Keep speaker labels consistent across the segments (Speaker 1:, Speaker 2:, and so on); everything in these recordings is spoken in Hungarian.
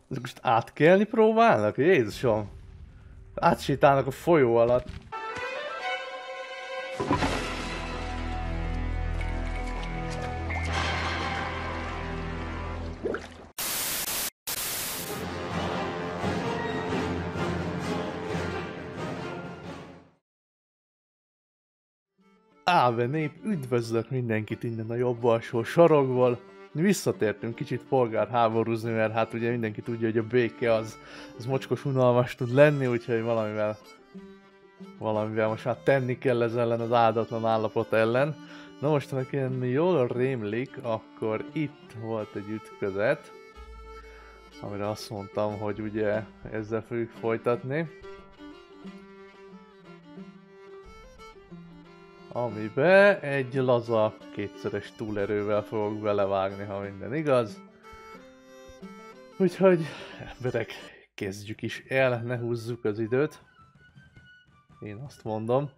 Speaker 1: Ezek most átkelni próbálnak? Jézusom! Átsétálnak a folyó alatt. Áve nép, üdvözlök mindenkit innen a jobb alsó sarokból. Mi visszatértünk kicsit polgárháborúzni, mert hát ugye mindenki tudja, hogy a béke az mocskos unalmas tud lenni, úgyhogy valamivel most már tenni kell ez ellen az áldatlan állapot ellen. Na most, ha nekem jól rémlik, akkor itt volt egy ütközet, amire azt mondtam, hogy ugye ezzel fogjuk folytatni. Amibe egy laza kétszeres túlerővel fogok belevágni, ha minden igaz. Úgyhogy emberek, kezdjük is el, ne húzzuk az időt. Én azt mondom.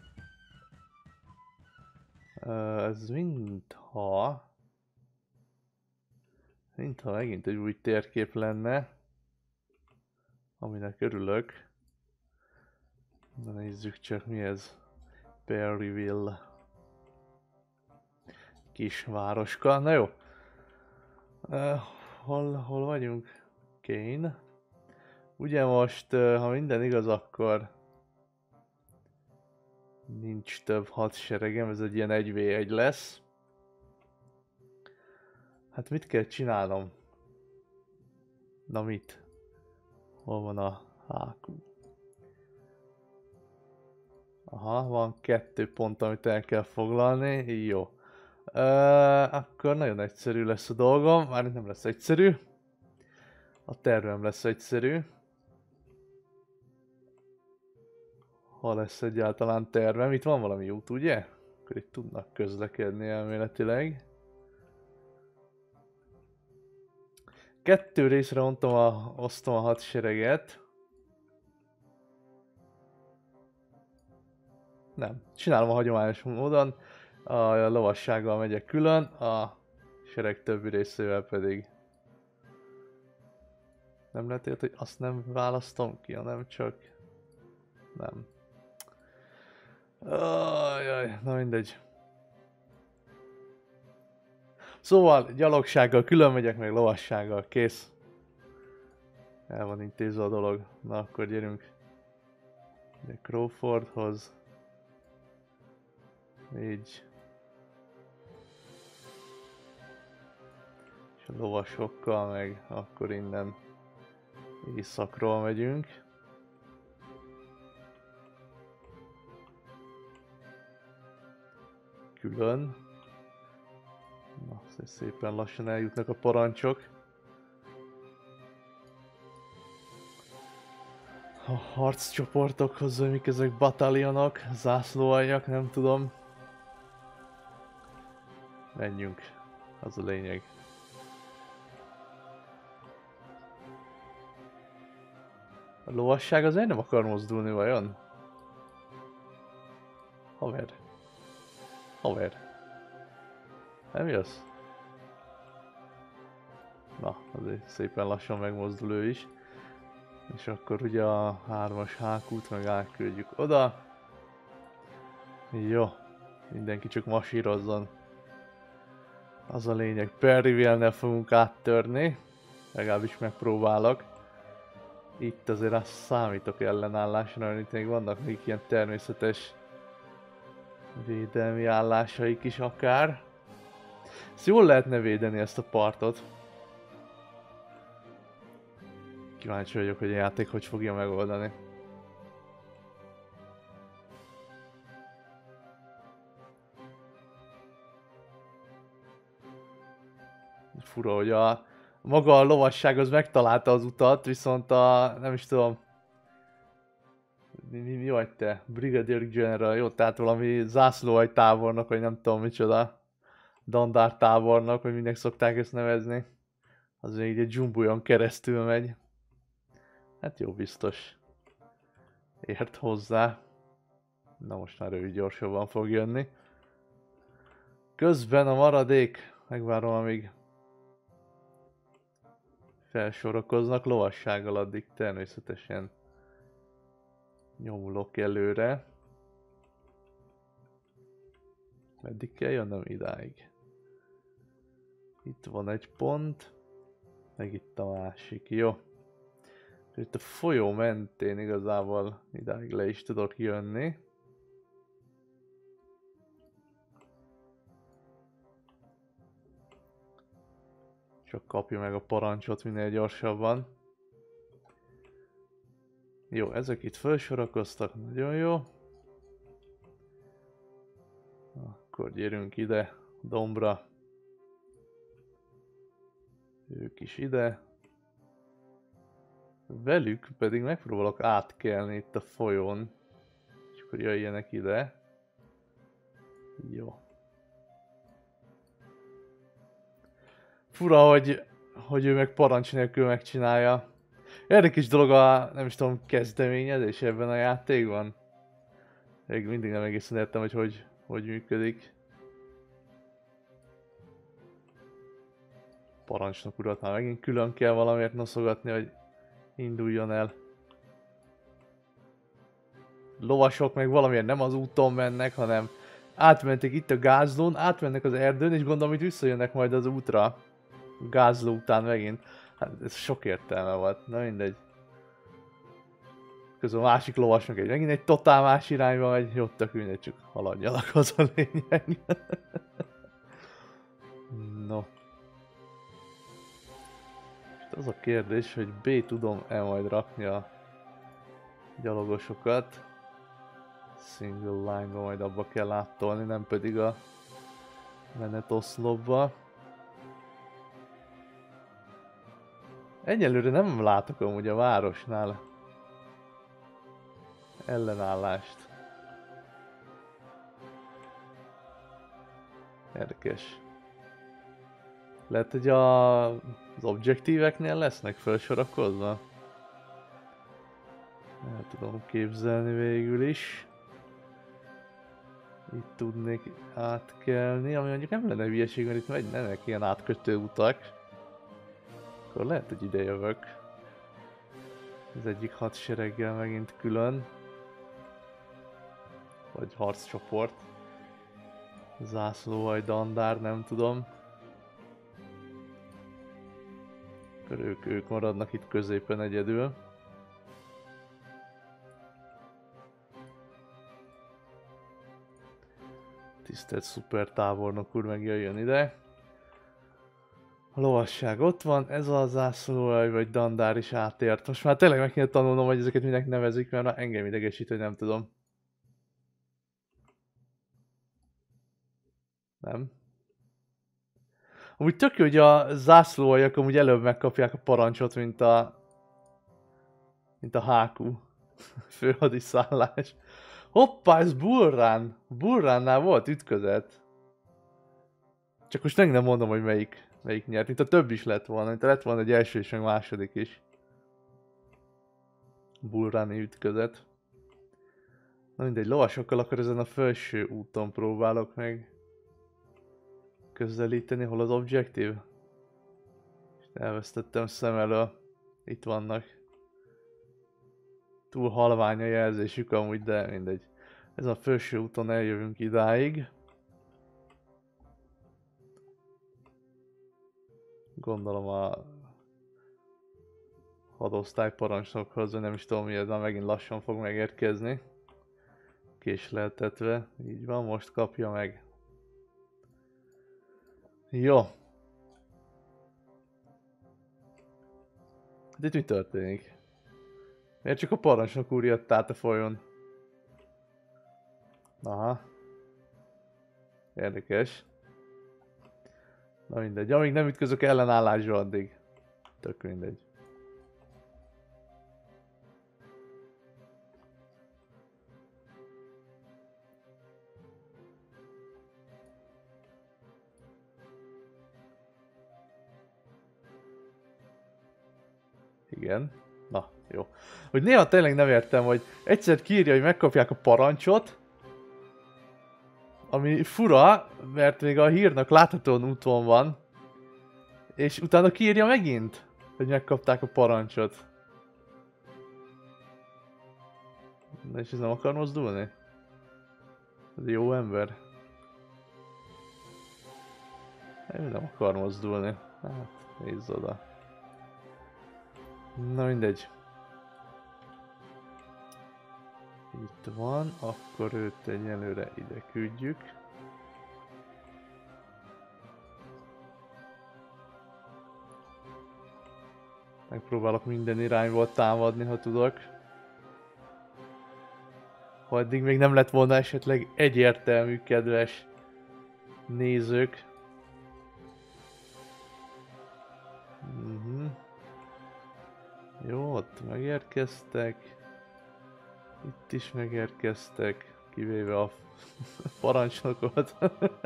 Speaker 1: Ez mintha megint egy új térkép lenne, aminek örülök. Na nézzük csak, mi ez. Perryville. Kis városka. Na jó. Hol vagyunk? Kane. Ugye most, ha minden igaz, akkor nincs több hadseregem, ez egy ilyen 1v1 lesz. Hát mit kell csinálnom? Na mit? Hol van a hákú? Aha, van 2 pont, amit el kell foglalni. Jó. Akkor nagyon egyszerű lesz a dolgom. Már nem lesz egyszerű. A tervem lesz egyszerű. Ha lesz egyáltalán tervem. Itt van valami út, ugye? Akkor itt tudnak közlekedni elméletileg. 2 részre osztom a hadsereget. Nem, csinálom a hagyományos módon. A lovassággal megyek külön, a sereg többi részével pedig. Nem lehet érte, hogy azt nem választom ki, hanem csak... Nem. Ajaj, na mindegy. Szóval gyalogsággal külön megyek, meg lovassággal, kész. El van intézve a dolog. Na akkor gyerünk. De Crawfordhoz. Így. És a lovasokkal meg akkor innen északról megyünk. Külön. Na, szépen lassan eljutnak a parancsok. A harccsoportokhoz, vagy mik ezek, batalionok, zászlóaljak, nem tudom. Menjünk, az a lényeg. A lovasság azért nem akar mozdulni vajon? Haver. Nem jössz? Na, azért szépen lassan megmozdul ő is. És akkor ugye a 3-as hákút meg átküldjük oda. Jó, mindenki csak masírozzon. Az a lényeg, Perryville-nél fogunk áttörni. Legalábbis megpróbálok. Itt azért azt számítok ellenállásra, mert itt még vannak még ilyen természetes védelmi állásaik is akár. Ezt jól lehetne védeni, ezt a partot. Kíváncsi vagyok, hogy a játék hogy fogja megoldani. Fura, hogy maga a lovasság az megtalálta az utat, viszont nem is tudom, mi vagy te? Brigadier General, jó, tehát valami zászlóagy tábornok, vagy nem tudom micsoda. Dandár tábornok, vagy minek szokták ezt nevezni. Az még egy dzsumbujon keresztül megy. Hát jó, biztos. Ért hozzá. Na most már ő gyorsabban fog jönni. Közben a maradék, megvárom amíg felsorakoznak, lovassággal addig természetesen nyomulok előre. Meddig kell jönnöm? Idáig. Itt van egy pont, meg itt a másik, jó. Itt a folyó mentén igazából idáig le is tudok jönni. Csak kapja meg a parancsot minél gyorsabban. Jó, ezek itt felsorakoztak, nagyon jó. Akkor gyerünk ide, dombra. Ők is ide. Velük pedig megpróbálok átkelni itt a folyón. És akkor jöjjenek ide. Jó. Fura, hogy ő meg parancs nélkül megcsinálja. Érdekes dolog a, nem is tudom, kezdeményezés ebben a játékban. Még mindig nem egészen értem, hogy működik. Parancsnok urat már megint külön kell valamiért noszogatni, hogy induljon el. Lovasok meg valamiért nem az úton mennek, hanem átmentek itt a gázlón, átmennek az erdőn, és gondolom, hogy visszajönnek majd az útra. Gázló után megint. Hát ez sok értelme volt, na mindegy. Közben a másik lovasnak megint egy totál más irányba megy, jó, tök mindegy, csak haladjanak, az a lényeg. No. És az a kérdés, hogy B tudom-e majd rakni a gyalogosokat. Single line-ba majd abba kell áttolni, nem pedig a menetoszlopba. Egyelőre nem látok amúgy a városnál ellenállást. Érdekes. Lehet, hogy az objektíveknél lesznek felsorakozva? El tudom képzelni végül is. Itt tudnék átkelni, ami mondjuk nem lenne hülyeség, mert itt mennek ilyen átkötő utak. Akkor lehet, hogy ide jövök. Az egyik hadsereggel megint külön. Vagy harccsoport. Zászlóhaj, dandár, nem tudom. Akkor ők maradnak itt középen egyedül. Tisztelt szuper tábornok úr, megjöjjön ide. A lovasság ott van, ez a zászlóhaj vagy dandár is átért. Most már tényleg meg kéne tanulnom, hogy ezeket minek nevezik, mert már engem idegesít, hogy nem tudom. Nem. Amúgy tök jó, hogy a zászlóhajak amúgy előbb megkapják a parancsot, mint a HQ. Főhadiszállás. Hoppá, ez Bull Run! Bull Runnál volt ütközet. Csak most nem mondom, hogy melyik nyert. Mint a több is lett volna. Mint lett volna egy első és meg második is. Bull Run-i ütközet. Na mindegy, lovasokkal akkor ezen a felső úton próbálok meg közelíteni, hol az objektív. Elvesztettem szem elől. Itt vannak. Túl halvány a jelzésük amúgy, de mindegy. Ez a felső úton eljövünk idáig. Gondolom a hadosztály parancsnokhoz, nem is tudom mi ez, már megint lassan fog megérkezni. Késleltetve. Így van, most kapja meg. Jó. De itt mi történik? Miért csak a parancsnok úr jött át a folyón? Aha. Érdekes. Na mindegy, amíg nem ütközök ellenállásra addig. Tök mindegy. Igen. Na, jó. Hogy néha tényleg nem értem, hogy egyszer kiírja, hogy megkapják a parancsot, ami fura, mert még a hírnak láthatóan úton van, és utána kiírja megint. hogy megkapták a parancsot. Na és ez nem akar mozdulni? Ez jó ember. Ő nem akar mozdulni. Hát, nézz oda. Na mindegy. Itt van, akkor őt egyelőre ide küldjük. Megpróbálok minden irányból támadni, ha tudok. Ha eddig még nem lett volna esetleg egyértelmű, kedves nézők. Jó, ott megérkeztek. Itt is megérkeztek, kivéve a parancsnokot.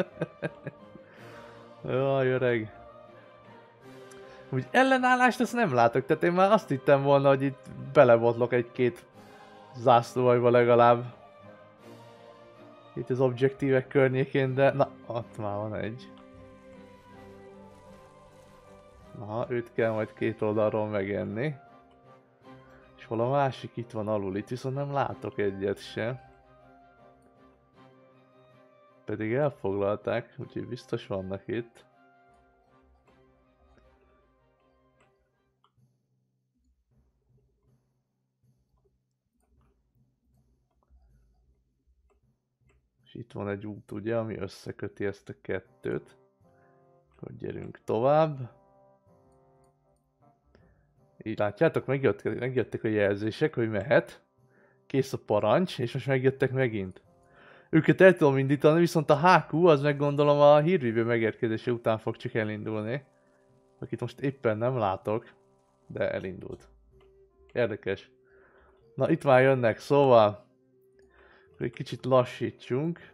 Speaker 1: Jaj, öreg. Úgy ellenállást ezt nem látok, tehát én már azt hittem volna, hogy itt belebotlok egy-két zászlóhajba legalább. Itt az objektívek környékén, de na, ott már van egy. Na, őt kell majd két oldalról megenni. És hol a másik itt van alul, itt viszont nem látok egyet se. Pedig elfoglalták, úgyhogy biztos vannak itt. És itt van egy út ugye, ami összeköti ezt a kettőt. Akkor gyerünk tovább. Így látjátok, megjöttek a jelzések, hogy mehet. Kész a parancs, és most megjöttek megint. Őket el tudom indítani, viszont a HQ az meg gondolom a hírvívő megérkezése után fog csak elindulni. Akit most éppen nem látok, de elindult. Érdekes. Na itt már jönnek, szóval egy kicsit lassítsunk.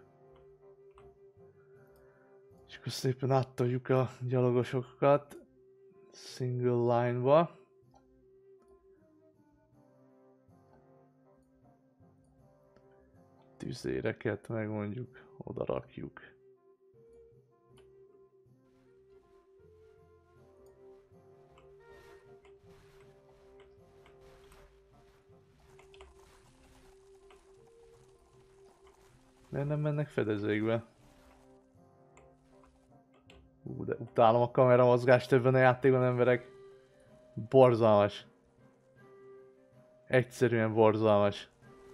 Speaker 1: És akkor szépen áttoljuk a gyalogosokat single line-ba. Tüzéreket meg mondjuk oda rakjuk. Miért nem mennek fedezékbe? De utálom a kamera mozgást ebben a játékban, emberek. Borzalmas. Egyszerűen borzalmas.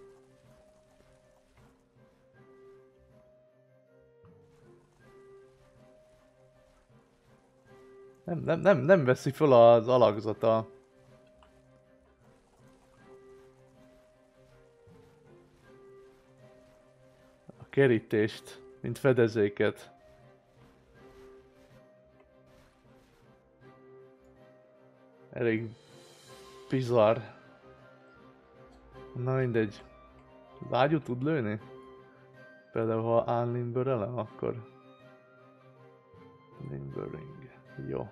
Speaker 1: Nem veszi fel az alakzata. A kerítést, mint fedezéket. Elég bizarr. Na mindegy. Az ágyú tud lőni? Például ha unlimberelem, akkor... Limbering. Jó.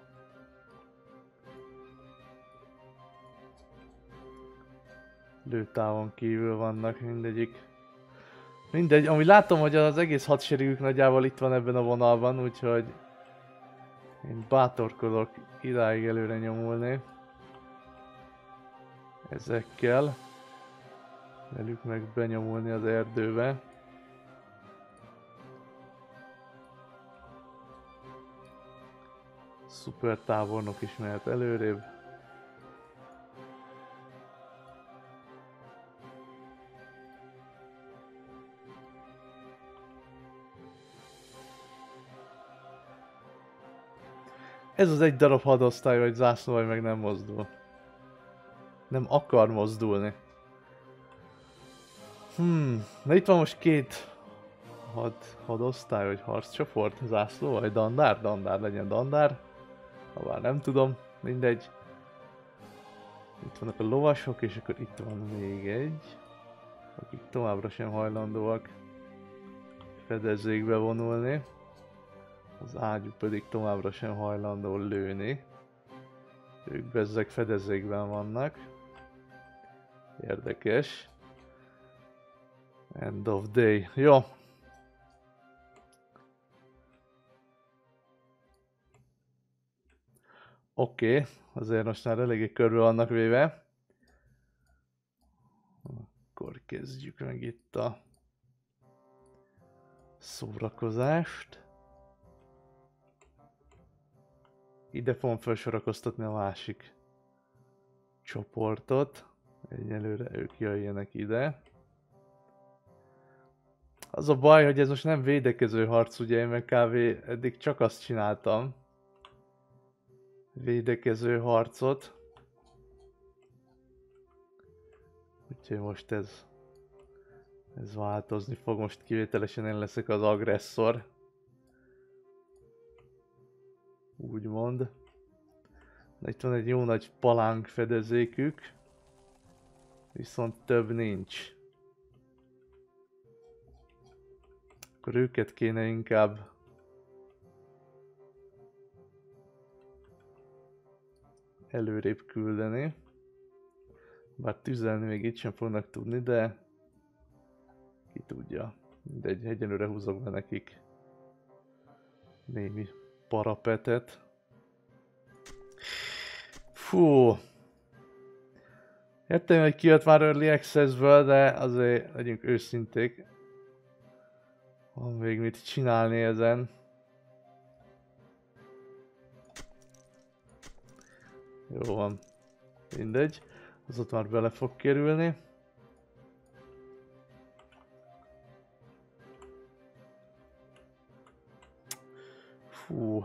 Speaker 1: Lőtávon kívül vannak mindegyik. Mindegy, ami látom, hogy az egész hadseregük nagyjából itt van ebben a vonalban, úgyhogy... Én bátorkodok idáig előre nyomulni. Ezekkel. Velük meg benyomulni az erdőbe. Szuper tábornok is mehet előrébb. Ez az egy darab hadosztály vagy zászlóhaj meg nem mozdul. Nem akar mozdulni. Na itt van most két hadosztály vagy harccsoport, zászlóhaj, dandár? Dandár legyen dandár. Habár nem tudom, mindegy. Itt vannak a lovasok, és akkor itt van még egy, akik továbbra sem hajlandóak fedezékbe vonulni. Az ágyú pedig továbbra sem hajlandó lőni. Ők bezzeg fedezékben vannak. Érdekes. End of day. Jó. Oké, azért most már eléggé körbe vannak véve. Akkor kezdjük meg itt a szórakozást. Ide fogom felsorakoztatni a másik csoportot. Egyelőre ők jöjjenek ide. Az a baj, hogy ez most nem védekező harc, ugye én meg kb. Eddig csak azt csináltam. Védekező harcot. Úgyhogy most ez változni fog, most kivételesen én leszek az agresszor. Úgymond. De itt van egy jó nagy palánk fedezékük. Viszont több nincs. Akkor őket kéne inkább előrébb küldeni. Bár tüzelni még itt sem fognak tudni, de ki tudja. Mindegy, egyenlőre húzok be nekik némi parapetet. Fú! Értem, hogy kijött már Early Access-ből, de azért legyünk őszinték. Van még mit csinálni ezen. Jó van. Mindegy. Az ott már bele fog kerülni. Fú.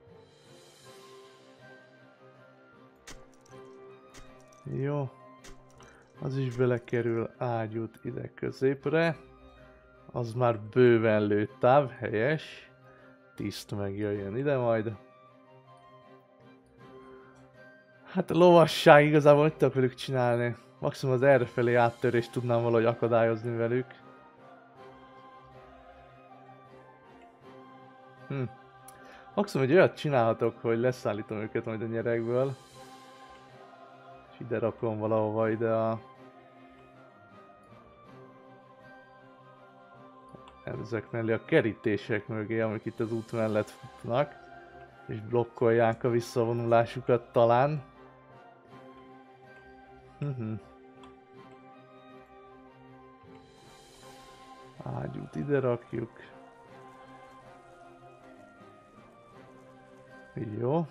Speaker 1: Jó. Az is belekerül ágyút ide középre. Az már bőven lőttáv, helyes. Tiszt megjöjjön ide majd. Hát a lovasság igazából mit tudok velük csinálni? Maximum az errefelé áttörést tudnám valahogy akadályozni velük. Maximum egy olyat csinálhatok, hogy leszállítom őket majd a nyerekből. És ide rakom valahova ide a... ezek mellé a kerítések mögé, amik itt az út mellett futnak. És blokkolják a visszavonulásukat talán. Ágyút ide rakjuk. Jó.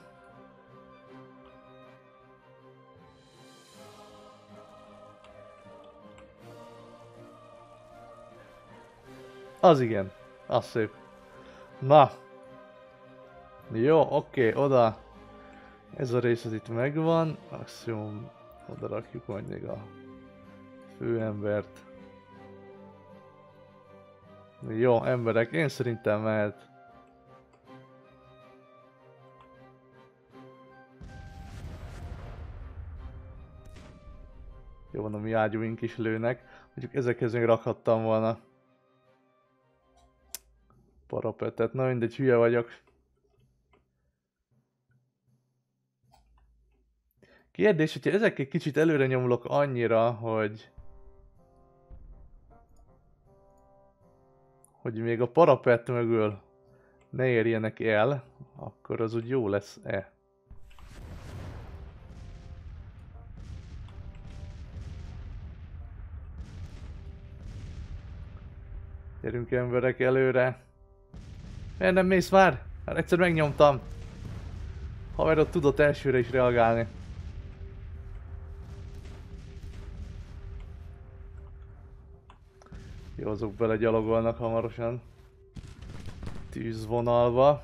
Speaker 1: Az igen. Az szép. Na. Jó, oké, oda. Ez a rész az itt megvan. Maximum oda rakjuk majd még a főembert. Jó, emberek, én szerintem mehet. Jó van, a mi ágyúink is lőnek. Mondjuk ezekhez még rakhattam volna parapetet. Na mindegy, hülye vagyok. Kérdés, hogyha ezekkel kicsit előre nyomulok annyira, hogy még a parapet mögül ne érjenek el, akkor az úgy jó lesz-e? Gyerünk emberek előre. Miért nem mész már? Hát egyszer megnyomtam. Haverod tudott elsőre is reagálni. Jó, azok bele gyalogolnak hamarosan. Tűzvonalba.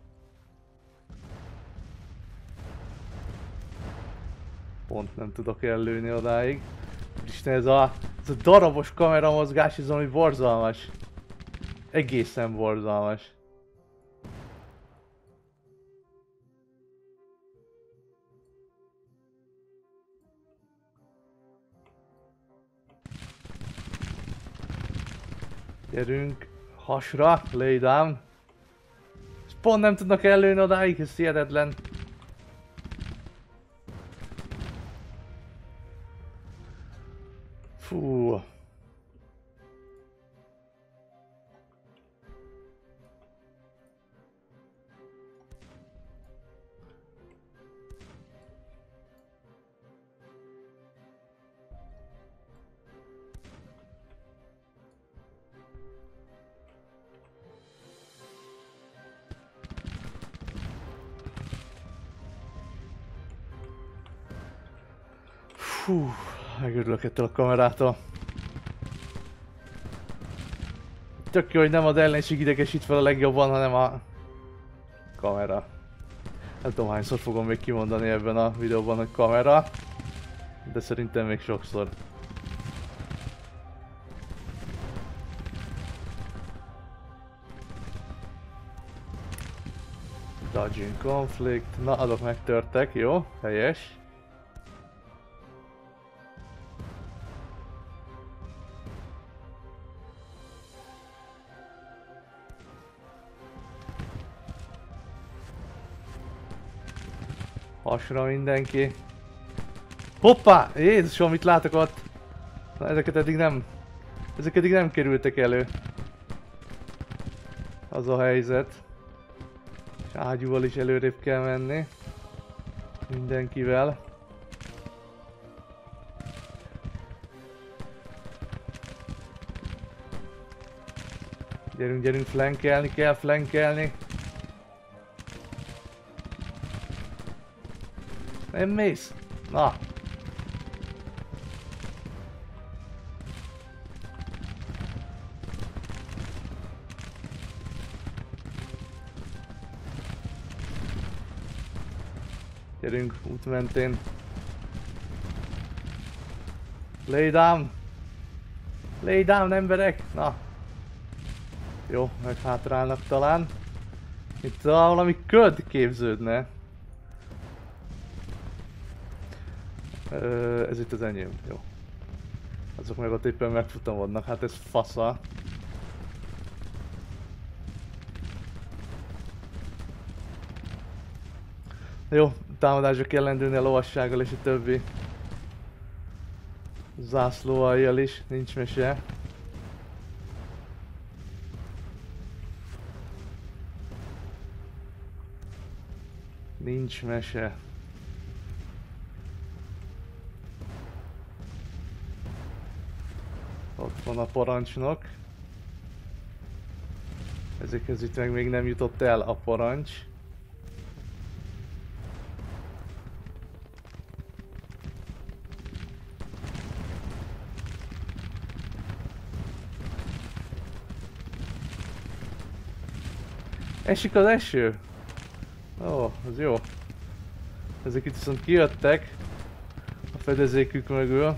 Speaker 1: Pont nem tudok ellőni odáig. Isten, ez a darabos kameramozgás, ez ami borzalmas. Egészen borzalmas. Gyerünk hasra, lay down. És pont nem tudnak ellőni odáig, ez hihetetlen. Fú. Fú, megörülök ettől a kamerától. Tök jó, hogy nem az ellenség idegesít fel a legjobban, hanem a kamera. Nem tudom hányszor fogom még kimondani ebben a videóban, hogy kamera. De szerintem még sokszor. Dodging conflict. Na, azok megtörtek, jó? Helyes. Hasra mindenki. Hoppá! Jézusom, mit látok ott? Na, ezek eddig nem kerültek elő. Az a helyzet. És ágyúval is előrébb kell menni. Mindenkivel. Gyerünk, gyerünk, flankelni kell, flankelni. Nem mész? Na! Gyerünk, út mentén. Lay down! Lay down, emberek! Na! Jó, meg hátrálnak talán. Itt valami köd képződne. Ez itt az enyém, jó. Azok meg ott éppen megfutamodnak, hát ez fasza. Jó, támadásra kell lendülni a lovassággal és a többi zászlóaljal is, nincs mese. Nincs mese. Ott van a parancsnok. Ezekhez itt meg még nem jutott el a parancs. Esik az eső? Ó, az jó. Ezek itt viszont kijöttek a fedezékük mögül.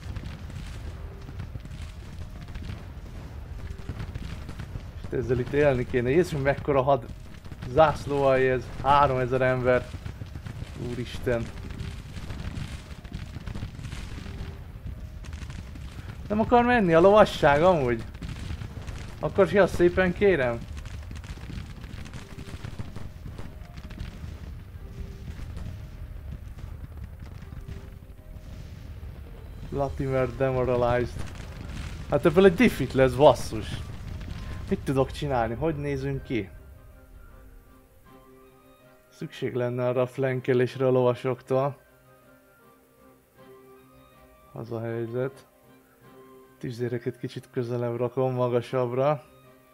Speaker 1: És ezzel itt élni kéne. Jézus, mekkora had zászlóalj ez. 3000 ember. Úristen. Nem akar menni a lovasság amúgy? Akkor si azt szépen kérem. Latimer demoralized. Hát ebből egy diffit lesz, basszus. Mit tudok csinálni? Hogy nézünk ki? Szükség lenne arra a flankelésre a lovasoktól. Az a helyzet. Tüzéreket kicsit közelebb rakom, magasabbra.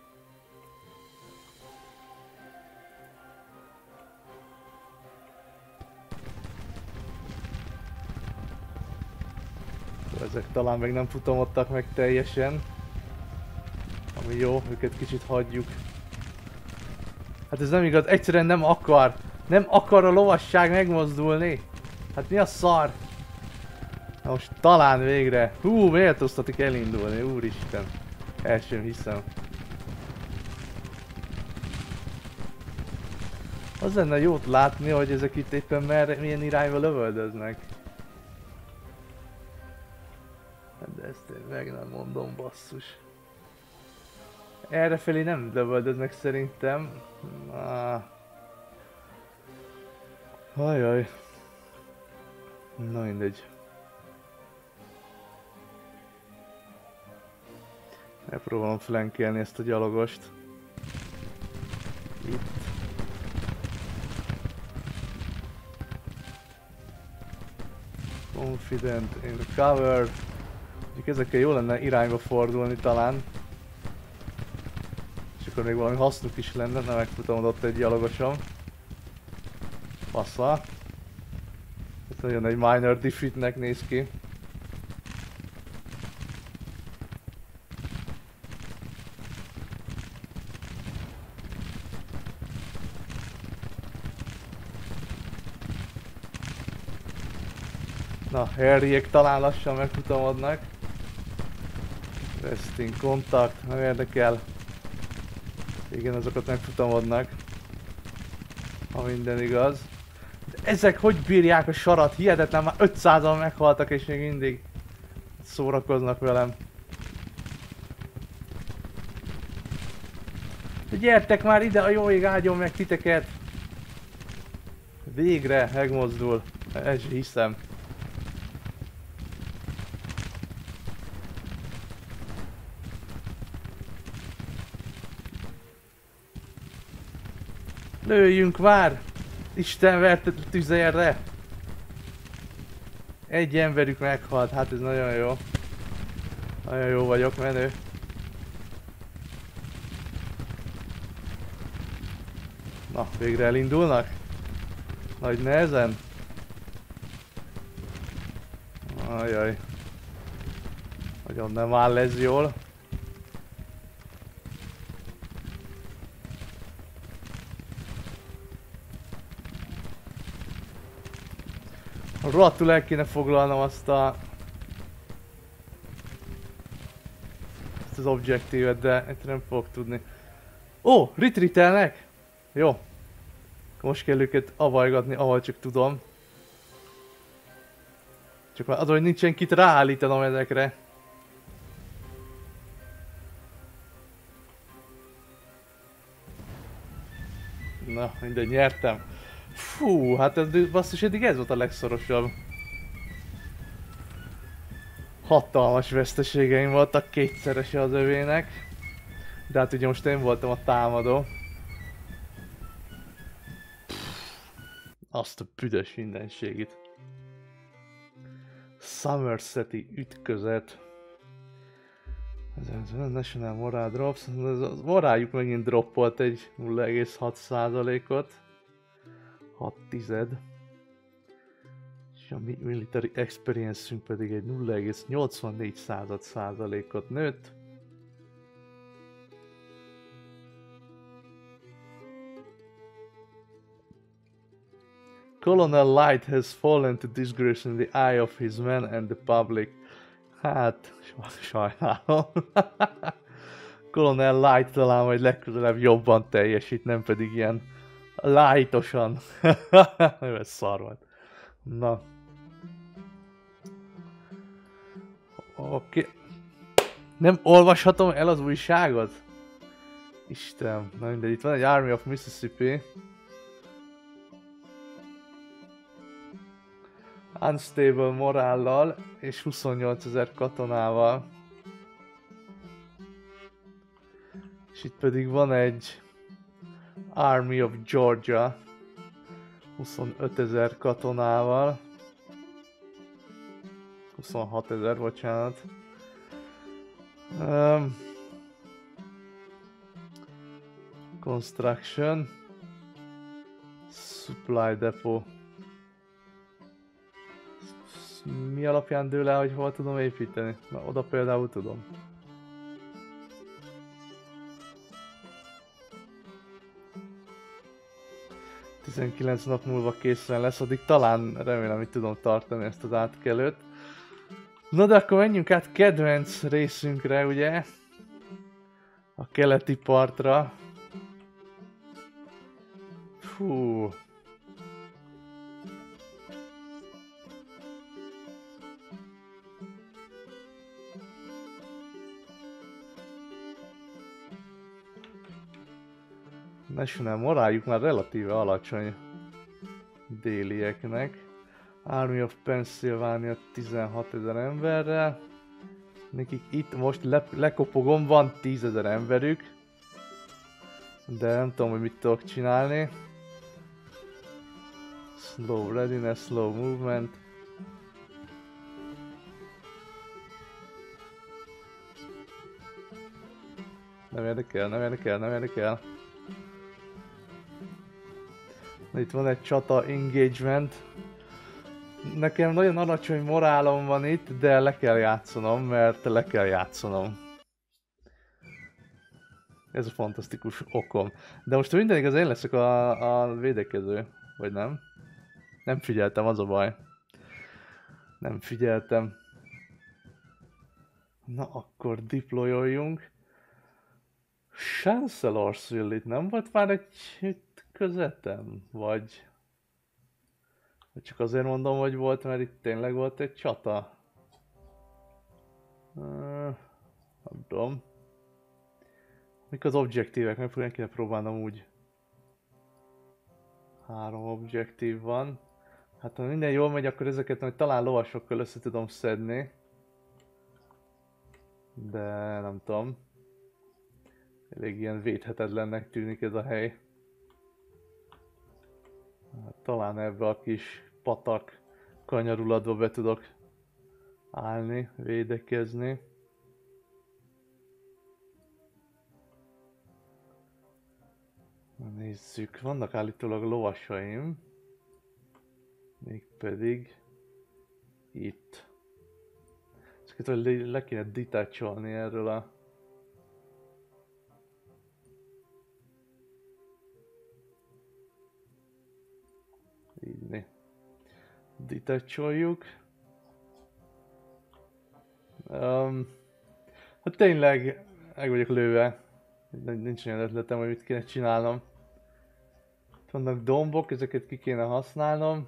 Speaker 1: Ezek talán meg nem futamodtak meg teljesen. Ami jó, őket kicsit hagyjuk. Hát ez nem igaz, egyszerűen nem akar. Nem akar a lovasság megmozdulni. Hát mi a szar? Na most talán végre. Hú, méltóztatik elindulni, úristen. El sem hiszem. Az lenne jót látni, hogy ezek itt éppen milyen irányba lövöldöznek. De ezt én meg nem mondom, basszus. Errefelé nem lövöldöznek szerintem. Ajaj. Na mindegy. Megpróbálom flankelni ezt a gyalogost. Itt. Confident in cover. Ezekkel jó lenne irányba fordulni talán. És akkor még valami hasznuk is lenne, nem megfutamodott egy gyalogosom. Passza. Ez nagyon egy minor defeatnek néz ki. Harryék talán lassan megfutamodnak. Resting contact, nem érdekel. Igen, azokat megfutamodnak. Ha minden igaz. De ezek hogy bírják a sarat? Hihetetlen, már 500-an meghaltak és még mindig szórakoznak velem. Gyertek már ide, a jó ég áldjon meg titeket! Végre megmozdul. Ez hiszem. Lőjünk már! Isten verte tüzérre! Egy emberük meghalt, hát ez nagyon jó. Nagyon jó vagyok, menő. Na, végre elindulnak? Nagy nehezen? Ajaj. Nagyon nem áll ez jól. Rohadtul el kéne foglalnom azt az objektívet, de itt nem fogok tudni. Ó, retreatelnek! Jó. Most kell őket avajgatni, ahol csak tudom. Csak már az, hogy nincsen kit ráállítanom ezekre. Na, mindegy, nyertem. Fú, hát ez basszus, eddig ez volt a legszorosabb. Hatalmas veszteségeim voltak, kétszerese az övének. De hát ugye most én voltam a támadó. Azt a büdös mindenségit. Somerseti ütközet. Ez a National Morale Drops. A moráljuk megint droppolt egy 0,6%-ot. 6/10. És a Military Experience-ünk pedig egy 0,84%-ot nőtt. Colonel Light has fallen to disgrace in the eye of his men and the public. Hát, sajnálom. Colonel Light talán majd legközelebb jobban teljesít, nem pedig ilyen lightosan. Ez szar volt. Na. Oké. Nem olvashatom el az újságot? Istenem, na mindegy, itt van egy Army of Mississippi. Unstable morállal és 28.000 katonával. És itt pedig van egy Army of Georgia 25.000 katonával. 26.000, bocsánat. Construction. Supply depot. Mi alapján dől el, hogy hol tudom építeni? Na, oda például tudom. ...19 nap múlva készen lesz, addig talán remélem, hogy tudom tartani ezt az átkelőt. Na de akkor menjünk át kedvenc részünkre, ugye? A keleti partra. Fú... National moráljuk már relatíve alacsony délieknek. Army of Pennsylvania 16.000 emberrel. Nekik itt most lekopogom, van 10.000 emberük. De nem tudom, hogy mit tudok csinálni. Slow readiness, slow movement. Nem érdekel, nem érdekel, nem érdekel. Itt van egy csata engagement. Nekem nagyon alacsony morálom van itt, de le kell játszanom, mert le kell játszanom. Ez a fantasztikus okom. De most minden igaz, én leszek a védekező, vagy nem? Nem figyeltem, az a baj. Nem figyeltem. Na akkor deployoljunk. Chancellorsville itt nem volt már egy itt közöttem? Vagy csak azért mondom, hogy volt, mert itt tényleg volt egy csata? Nem tudom. Mik az objektívek? Meg kéne próbálnom úgy. 3 objektív van. Hát ha minden jól megy, akkor ezeket majd talán lovasokkal össze tudom szedni. De nem tudom. Elég ilyen védhetetlennek tűnik ez a hely. Hát, talán ebbe a kis patak kanyarulatba be tudok állni, védekezni. Na nézzük, vannak állítólag lovasaim. Mégpedig itt. Ezeket le kéne detacholni erről a... Így detacholjuk. Hát tényleg meg vagyok lőve. Nincs olyan ötletem, hogy mit kéne csinálnom. Vannak dombok, ezeket ki kéne használnom.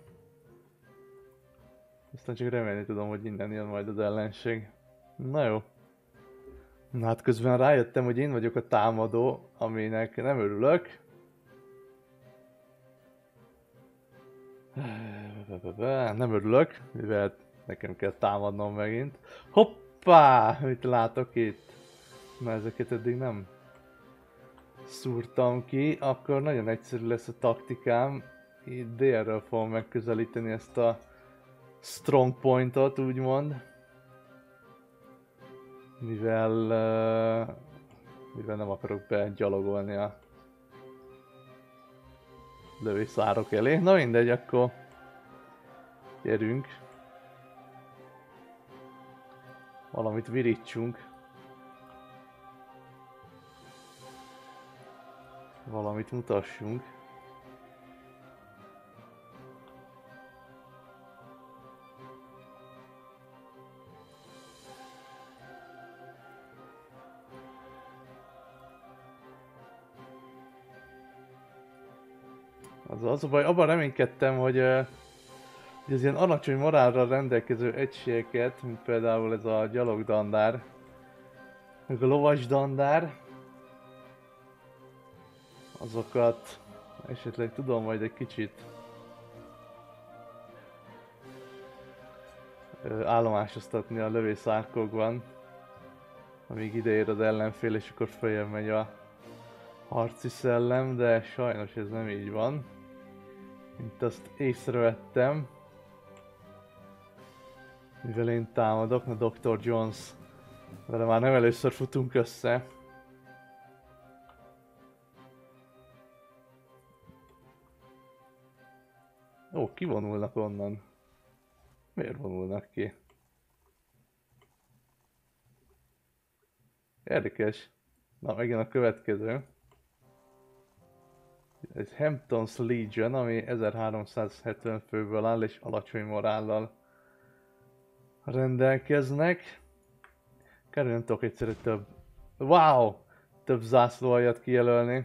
Speaker 1: Aztán csak remélni tudom, hogy innen jön majd az ellenség. Na jó. Na hát közben rájöttem, hogy én vagyok a támadó, aminek nem örülök. Nem örülök, mivel nekem kell támadnom megint. Hoppá! Mit látok itt? Na ezeket eddig nem szúrtam ki, akkor nagyon egyszerű lesz a taktikám. Itt délről fogom megközelíteni ezt a strong pointot, úgymond. Mivel nem akarok begyalogolni a lövészárok elé. Na mindegy, akkor gyerünk. Valamit virítsunk. Valamit mutassunk. Az a baj, abban reménykedtem, hogy az ilyen alacsony morálra rendelkező egységeket, mint például ez a gyalogdandár, meg a lovasdandár, azokat esetleg tudom majd egy kicsit állomásoztatni a lövészárkokban, amíg ideér az ellenfél, és akkor följebb megy a harci szellem, de sajnos ez nem így van, mint azt észrevettem. Mivel én támadok, a Dr. Jones, vele már nem először futunk össze. Ó, kivonulnak onnan. Miért vonulnak ki? Érdekes. Na, megint a következő. Ez Hampton's Legion, ami 1370 főből áll és alacsony morállal rendelkeznek. Kár, nem tudok egyszerű több... Wow! Több zászlóaljat kijelölni.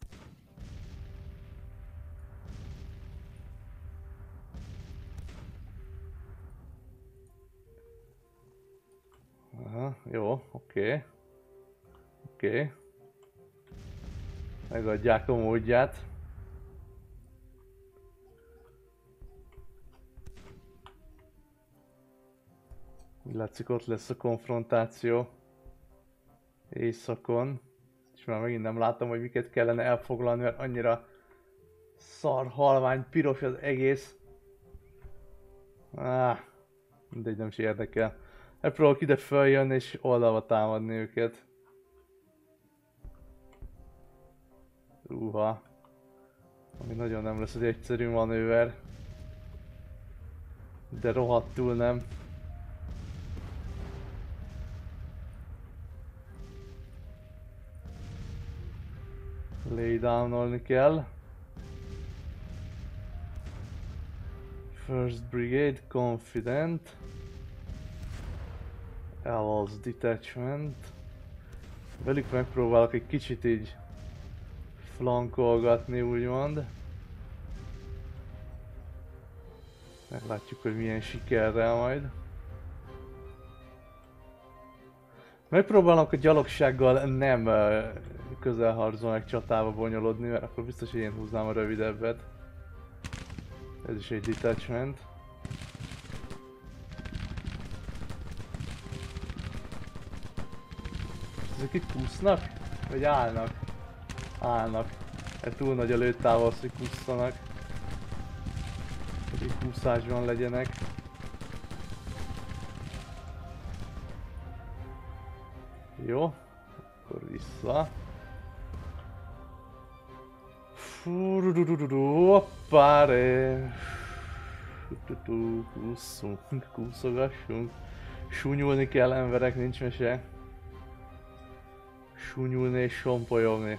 Speaker 1: Aha, jó, oké. Oké. Megadják a módját. Úgy látszik, ott lesz a konfrontáció éjszakon. És már megint nem látom, hogy miket kellene elfoglalni, mert annyira szar, halvány, piros az egész. Mindegy, nem is érdekel. Megpróbálok ide följönni és oldalba támadni őket. Ami nagyon nem lesz egy egyszerű manőver. De rohadtul nem. Laydownolni kell. First Brigade, Confident. Elval's Detachment. Velük megpróbálok egy kicsit így flankolgatni, úgymond. Meglátjuk, hogy milyen sikerrel majd. Megpróbálok a gyalogsággal nem közelharcba meg csatába bonyolodni, mert akkor biztos, hogy én húznám a rövidebbet. Ez is egy detachment. Ezek itt kúsznak? Vagy állnak? Állnak. Mert túl nagy a lőttávol az, hogy kúszanak. Hogy kúszásban legyenek. Jó. Akkor vissza. Hoppáre. Kúszunk, kúszogassunk. Súnyulni kell, emberek, nincs mese. Súnyulni és sompolyogni.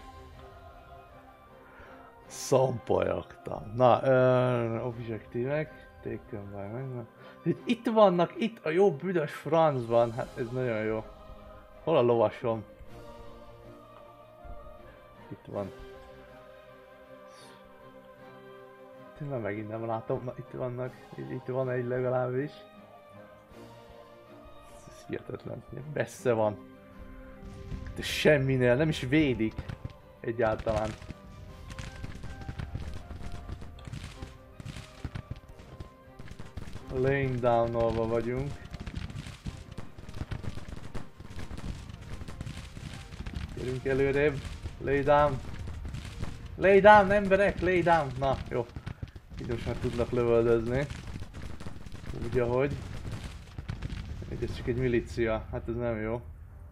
Speaker 1: Szompajogtam. Na, objektívek. Taken by. Itt vannak, itt a jó büdös francban. Hát ez nagyon jó. Hol a lovasom? Itt van. Már megint nem látom, na itt vannak, itt van egy legalábbis. Ez hihetetlen, messze van. De semminél, nem is védik egyáltalán. Laying down-olva vagyunk. Gyerünk előrébb, lay down. Lay down, emberek, lay down! Na, jó. Így most már tudnak lövöldözni. Úgy ahogy. Ez csak egy milícia, hát ez nem jó.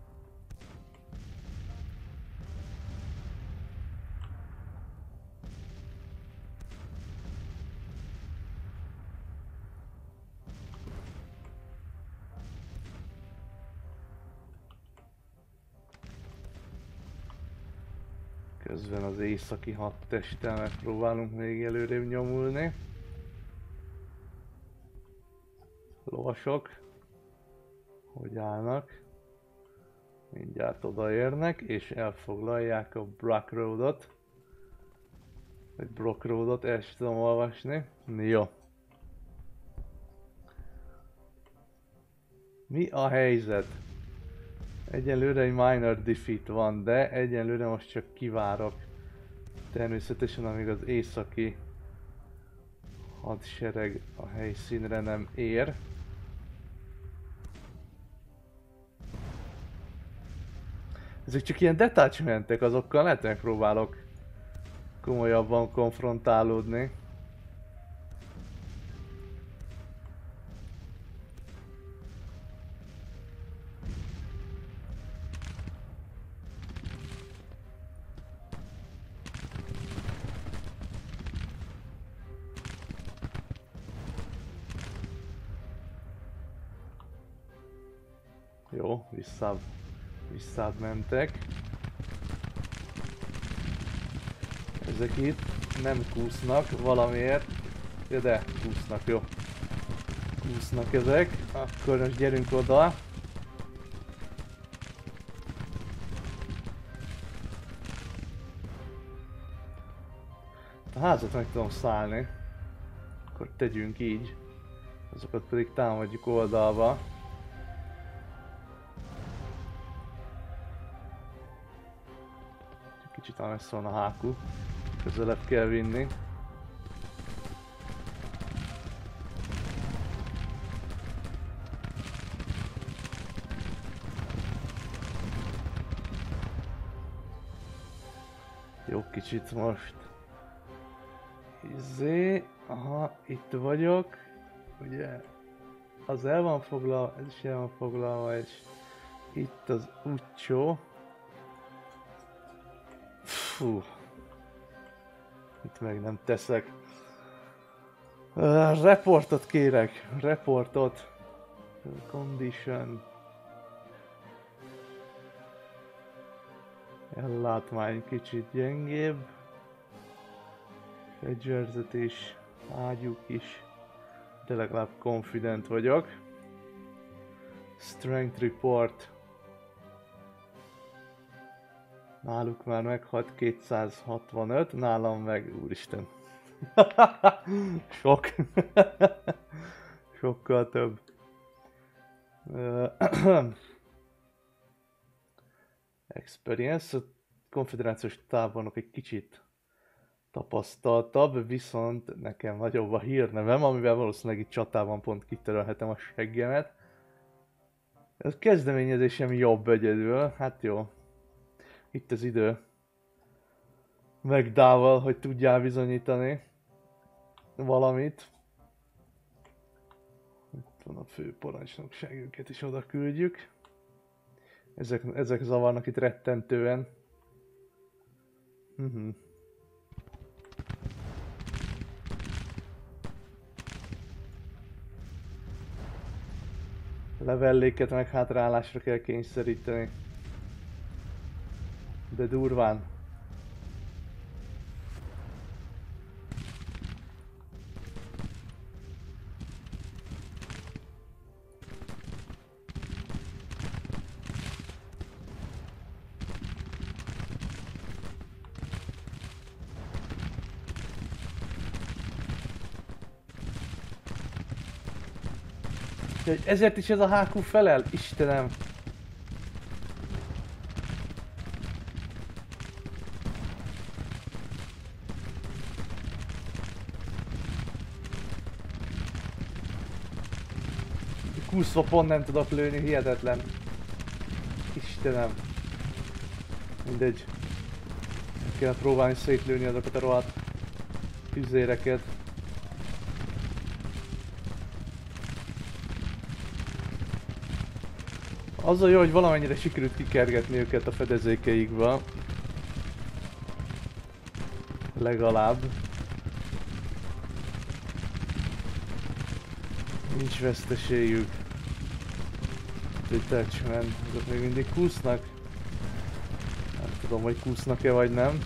Speaker 1: Közben az északi hadtesttel megpróbálunk még előrébb nyomulni. Lovasok. Hogy állnak? Mindjárt odaérnek és elfoglalják a Brock Roadot. Vagy Brock Roadot, el sem tudom olvasni. Jó. Mi a helyzet? Egyelőre egy minor defeat van, de egyelőre most csak kivárok. Természetesen amíg az északi hadsereg a helyszínre nem ér. Ezek csak ilyen detachmentek, azokkal lehet megpróbálok komolyabban konfrontálódni. Jó, visszább mentek. Ezek itt nem kúsznak valamiért. Ja, de kúsznak, jó. Kúsznak ezek. Akkor most gyerünk oda. A házat meg tudom szállni. Akkor tegyünk így. Azokat pedig támadjuk oldalba. Kicsit messze van a hákú. Közelebb kell vinni. Jó, kicsit most. Aha, itt vagyok. Ugye, az el van foglalva, ez is el van foglalva, és itt az Ucsó. Fú. Itt meg nem teszek. Reportot kérek. Reportot. Condition. Ellátmány kicsit gyengébb. Fegyverzet is. Ágyuk is. De legalább confident vagyok. Strength report. Náluk már meghalt 265, nálam meg, úristen. Sok. Sokkal több. Experience, a konfederációs tábornok egy kicsit tapasztaltabb, viszont nekem nagyobb a hírnevem, amivel valószínűleg itt csatában pont kitörölhetem a seggemet. A kezdeményezésem jobb egyedül, hát jó. Itt az idő. Megdával, hogy tudjál bizonyítani valamit. Itt van a fő parancsnokság, őket is oda küldjük. Ezek zavarnak itt rettentően. Levelléket meg hátrálásra kell kényszeríteni. De durván. Ezért is ez a HQ felel? Istenem! Kúszva pont nem tudok lőni, hihetetlen. Istenem. Mindegy. Meg kell próbálni szétlőni azokat a rohadt tüzéreket. Az a jó, hogy valamennyire sikerült kikergetni őket a fedezékeikből. Legalább. Nincs veszteségük. Detachment, azok még mindig kúsznak. Nem tudom, hogy kúsznak-e vagy nem.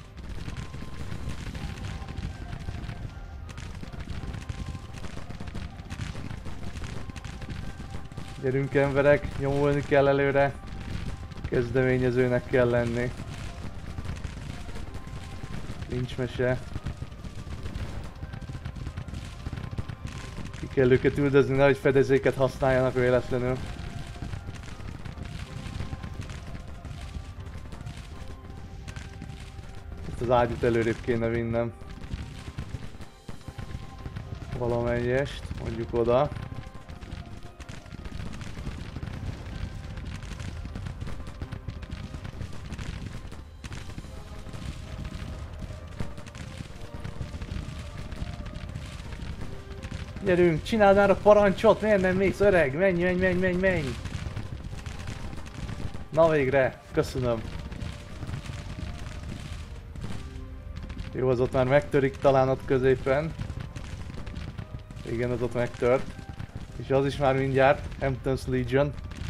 Speaker 1: Gyerünk emberek, nyomulni kell előre. Kezdeményezőnek kell lenni. Nincs mese. Ki kell őket üldözni, nehogy fedezéket használjanak véletlenül. Ezt az ágyút előrébb kéne vinnem. Valamennyest, mondjuk oda. Gyerünk, csináld már a parancsot, miért nem mész öreg? Menj! Na végre, köszönöm. Jó, az ott már megtörik talán ott középen. Igen, az ott megtört. És az is már mindjárt, Hampton's Legion.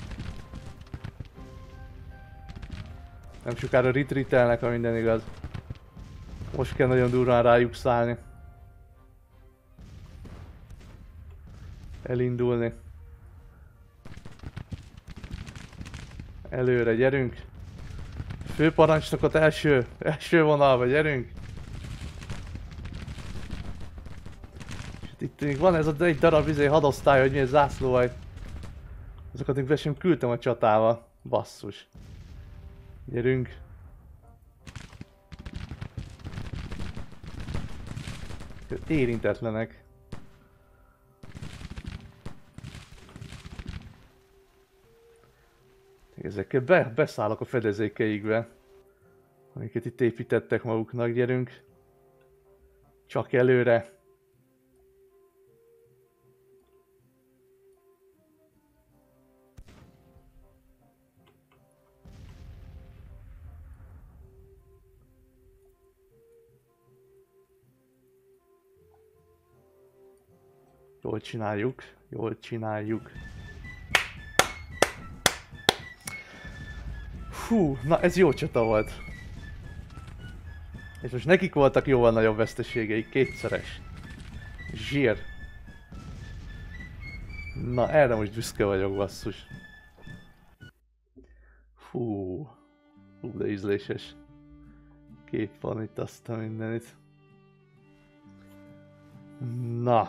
Speaker 1: Nem sokára retreatelnek, ha minden igaz. Most kell nagyon durván rájuk szállni. Elindulni. Előre, gyerünk! Főparancsnokot első vonalba, gyerünk! És itt még van ez egy darab hadosztály, hogy milyen zászlóaj. Azokat még be sem küldtem a csatába. Basszus. Gyerünk! Érintetlenek. Ezekkel beszállok a fedezékeikbe, amiket itt építettek maguknak, gyerünk. Csak előre. Jól csináljuk, jól csináljuk. Hú, na ez jó csata volt. És most nekik voltak jóval nagyobb veszteségeik, kétszeres. Zsír. Na, erre most büszke vagyok, basszus. Fú, de ízléses kép van itt, azt a mindenit. Na.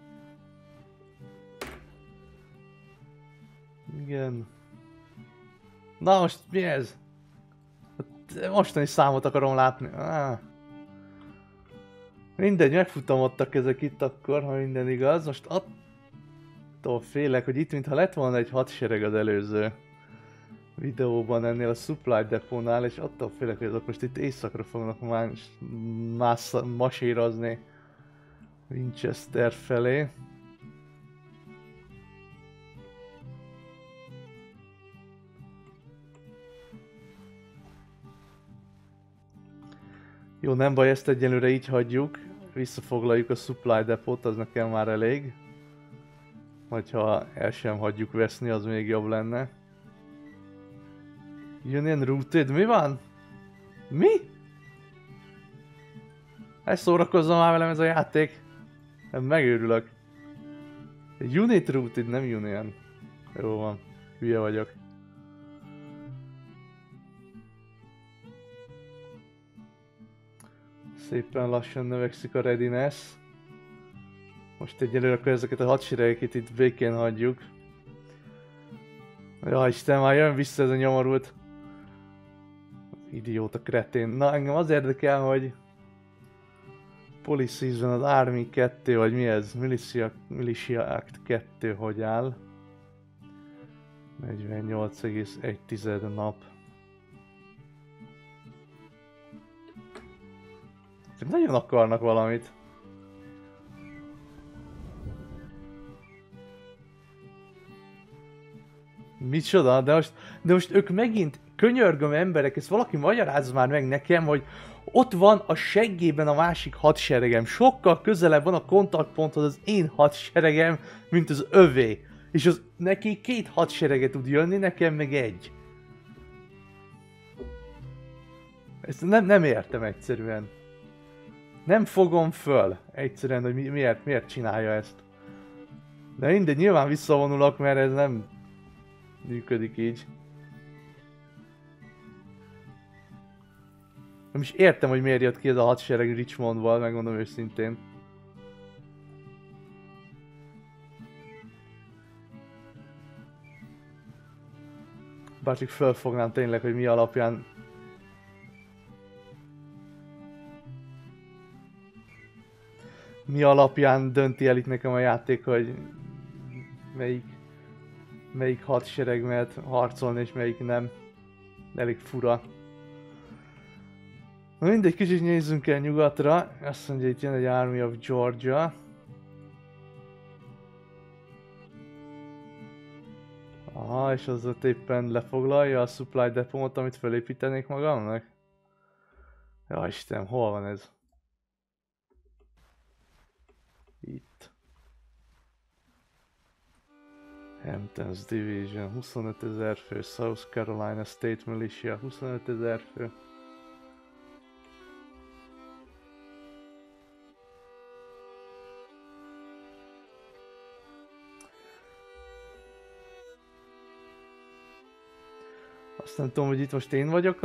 Speaker 1: Igen. Na most mi ez? Mostani számot akarom látni. Mindegy, megfutamodtak ezek itt akkor, ha minden igaz. Most attól félek, hogy itt mintha lett volna egy hadsereg az előző videóban ennél a supply depónál, és attól félek, hogy azok most itt északra fognak masírozni Winchester felé. Jó, nem baj, ezt egyelőre így hagyjuk. Visszafoglaljuk a supply depót, az nekem már elég. Vagy ha el sem hagyjuk veszni, az még jobb lenne. Union Routed, mi van? Mi? Ezt szórakozzon már velem ez a játék. Nem megőrülök. Unit Routed, nem Union. Jó van, hülye vagyok. Szépen lassan növekszik a readiness. Most egyelőre akkor ezeket a hadseregeket itt békén hagyjuk. Ja, Isten, már jön vissza ez a nyomorult idióta kretén. Na, engem az érdekel, hogy Policies-ben az Army 2, vagy mi ez? Militia Act 2 hogy áll? 48,1 nap. Nagyon akarnak valamit. Micsoda? De most ők megint, könyörgöm emberek, ezt valaki magyarázz már meg nekem, hogy ott van a seggében a másik hadseregem. Sokkal közelebb van a kontaktponthoz az én hadseregem, mint az övé. És az neki 2 hadserege tud jönni, nekem meg 1. Ezt nem értem egyszerűen. Nem fogom föl egyszerűen, hogy miért csinálja ezt. De mindegy, nyilván visszavonulok, mert ez nem működik így. Nem is értem, hogy miért jött ki ez a hadsereg Richmondból, megmondom őszintén. Bár csak fölfognám tényleg, hogy mi alapján... Mi alapján dönti el itt nekem a játék, hogy melyik hadsereg mehet harcolni és melyik nem. Elég fura. Na mindegy, kicsit nézzünk el nyugatra. Azt mondja, itt jön egy Army of Georgia. Aha, és az ott éppen lefoglalja a supply depót, amit felépítenék magamnak? Ja Istenem, hol van ez? Itt. Hamptons Division, 25 000 fő, South Carolina State Militia, 25 000 fő. Azt nem tudom, hogy itt most én vagyok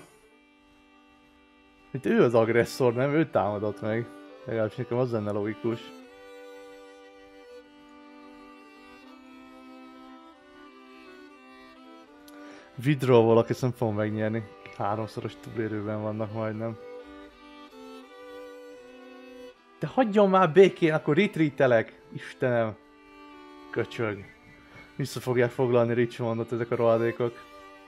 Speaker 1: itt ő az agresszor, nem? Ő támadott meg. Legalábbis nekem az lenne logikus. Withdrawal, ezt nem fogom megnyerni. 3-szoros túlérőben vannak majdnem. De hagyjon már békén, akkor retreatelek! Istenem! Köcsög. Vissza fogják foglalni Richmondot ezek a rohadékok.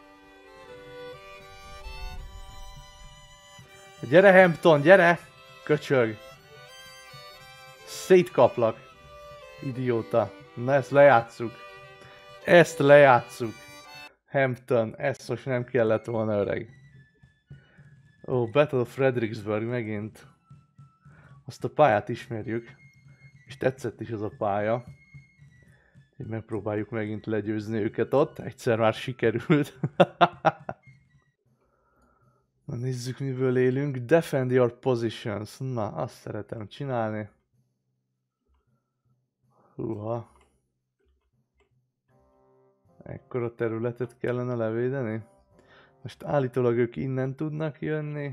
Speaker 1: Gyere Hampton, gyere! Köcsög! Szétkaplak! Idióta. Na ezt lejátsszuk. Ezt lejátsszuk. Hampton, ezt most nem kellett volna, öreg. Ó, Battle of Fredericksburg megint. Azt a pályát ismerjük. És tetszett is az a pálya. Így megpróbáljuk megint legyőzni őket ott. Egyszer már sikerült. Na nézzük, miből élünk. Defend your positions. Na, azt szeretem csinálni. Húha. Ekkora területet kellene levédeni? Most állítólag ők innen tudnak jönni.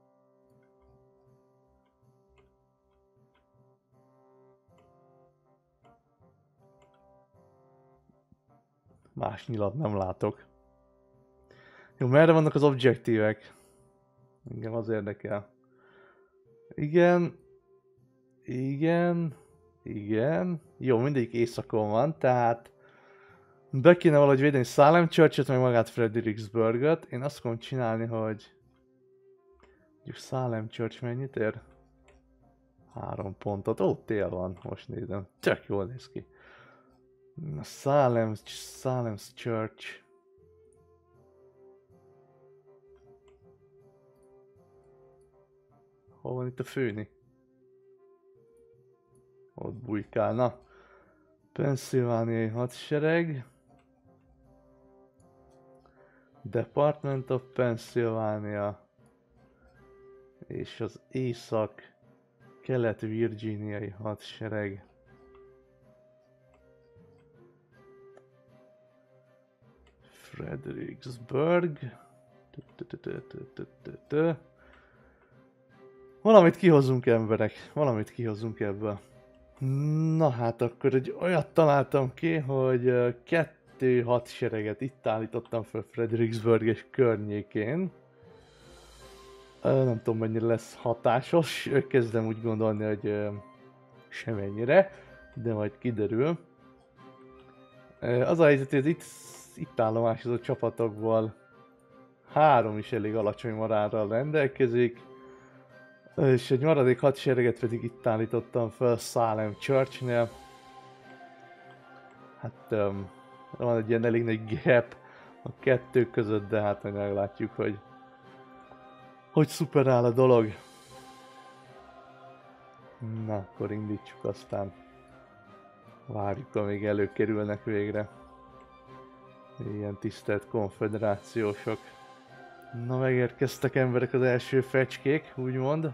Speaker 1: Más nyilat nem látok. Jó, merre vannak az objektívek? Engem az érdekel. Igen. Igen. Igen. Jó, mindegyik éjszakon van, tehát be kéne valahogy védeni Salem Church-et, meg magát Fredericksburg-öt. Én azt fogom csinálni, hogy mondjuk Salem Church mennyit ér? 3 pontot. Ó, tél van, most nézem. Tök jól néz ki. Na, Salem's Church. Hol van itt a főni? Ott bujkál, na. Pennsylvániai hadsereg. Department of Pennsylvania. És az észak-kelet-virginiai hadsereg. Fredericksburg. Valamit kihozunk, emberek. Valamit kihozunk ebből. Na hát akkor egy olyat találtam ki, hogy 2 hadsereget itt állítottam fel Fredericksburg és környékén. Nem tudom, mennyire lesz hatásos. Kezdem úgy gondolni, hogy semennyire, de majd kiderül. Az a helyzet, hogy itt állomásozó csapatokból 3 is elég alacsony morálral rendelkezik. És egy maradék hadsereget pedig itt állítottam fel Salem Church-nél. Hát van egy ilyen elég nagy gap a 2 között, de hát majd meglátjuk, hogy szuper áll a dolog. Na, akkor indítsuk, aztán várjuk, amíg előkerülnek végre. Ilyen tisztelt konfederációsok. Na, megérkeztek emberek, az első fecskék, úgymond.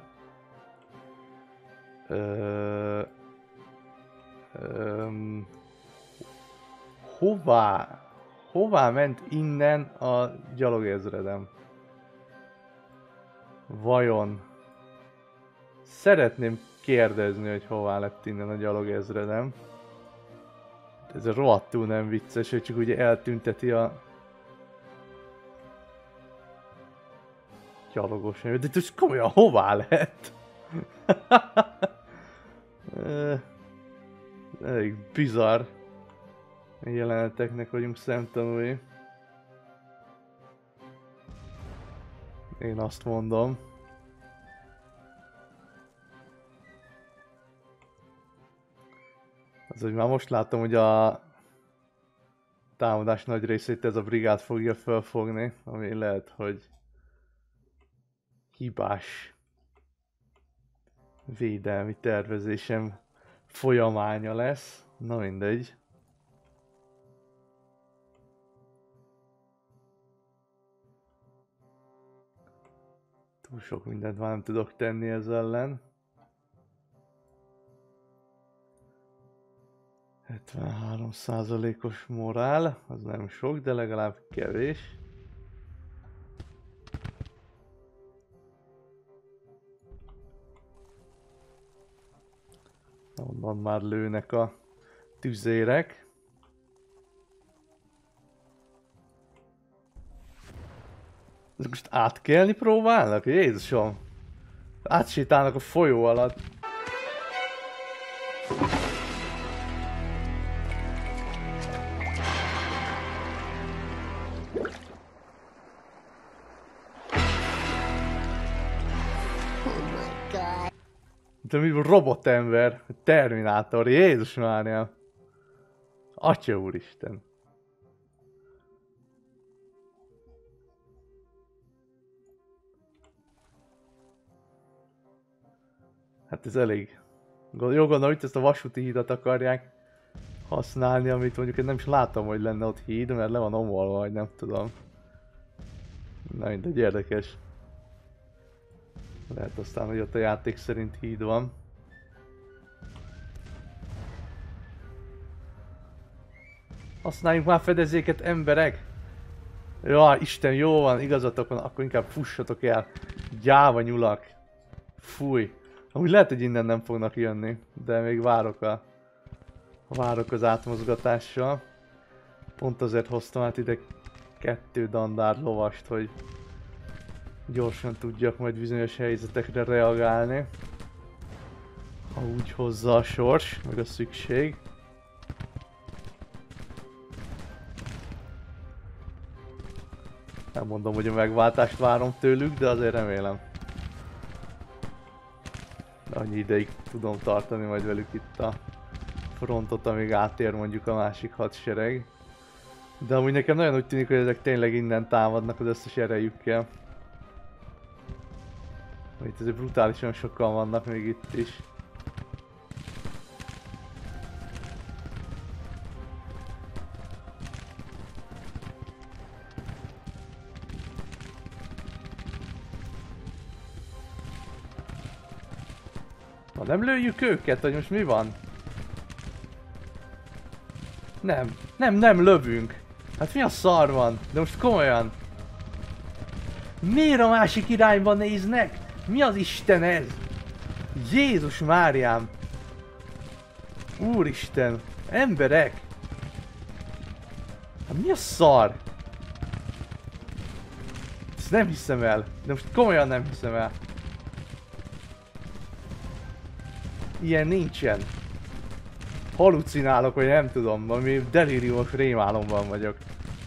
Speaker 1: Hová ment innen a gyalogezredem? Vajon? Szeretném kérdezni, hogy hová lett innen a gyalogezredem. Ez rohadtul nem vicces, hogy csak ugye eltünteti a gyalogos nevet, de ez komolyan hová lett? Elég bizarr jeleneteknek vagyunk szemtanúi. Én azt mondom. Az, hogy már most látom, hogy a támadás nagy részét ez a brigád fogja felfogni, ami lehet, hogy hibás védelmi tervezésem folyamánya lesz. Na mindegy. Túl sok mindent már nem tudok tenni ezzel ellen. 73%-os morál, az nem sok, de legalább kevés. Onnan már lőnek a tüzérek. Ezek most átkelni próbálnak? Jézusom! Átsétálnak a folyó alatt. De mi robotember, Terminátor, Jézus Mária! Atya úristen! Hát ez elég. Jó, gondolom, itt ezt a vasúti hídat akarják használni, amit mondjuk én nem is látom, hogy lenne ott híd, mert le van omolva, vagy nem tudom. Na mindegy, érdekes. Lehet aztán, hogy ott a játék szerint híd van. Használjunk már fedezéket, emberek! Ja, Isten, jó van, igazatok van, akkor inkább fussatok el. Gyáva nyulak. Fúj. Amúgy lehet, hogy innen nem fognak jönni, de még várok az átmozgatással. Pont azért hoztam át ide 2 dandár lovast, hogy gyorsan tudjak majd bizonyos helyzetekre reagálni. Ha úgy hozza a sors, meg a szükség. Nem mondom, hogy a megváltást várom tőlük, de azért remélem. De annyi ideig tudom tartani majd velük itt a frontot, amíg átér mondjuk a másik hadsereg. De amúgy nekem nagyon úgy tűnik, hogy ezek tényleg innen támadnak az összes erejükkel. Itt azért brutálisan sokan vannak még itt is. Na nem lőjük őket, hogy most mi van? Nem lövünk. Hát mi a szar van? De most komolyan. Miért a másik irányba néznek? Mi az Isten ez? Jézus Máriám! Úristen! Emberek! Hát mi a szar? Ezt nem hiszem el. De most komolyan nem hiszem el. Ilyen nincsen. Halucinálok, vagy nem tudom, valami delíriumos rémálomban vagyok.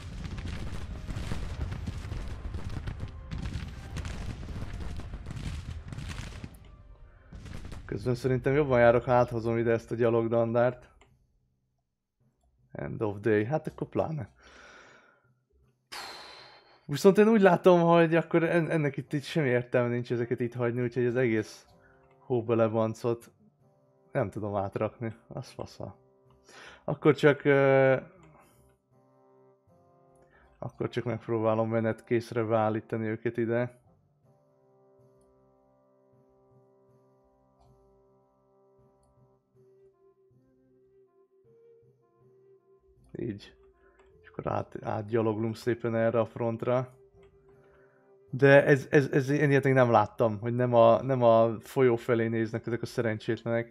Speaker 1: Közben szerintem jobban járok, ha áthozom ide ezt a gyalogdandárt. End of day, hát akkor pláne. Viszont én úgy látom, hogy akkor ennek itt semmi értelme nincs ezeket itt hagyni, úgyhogy az egész hóbelebancot nem tudom átrakni, az fasza. Akkor csak megpróbálom menetkészre beállítani őket ide. Így. És akkor átgyaloglunk szépen erre a frontra. De én ilyet még nem láttam, hogy nem a folyó felé néznek ezek a szerencsétlenek.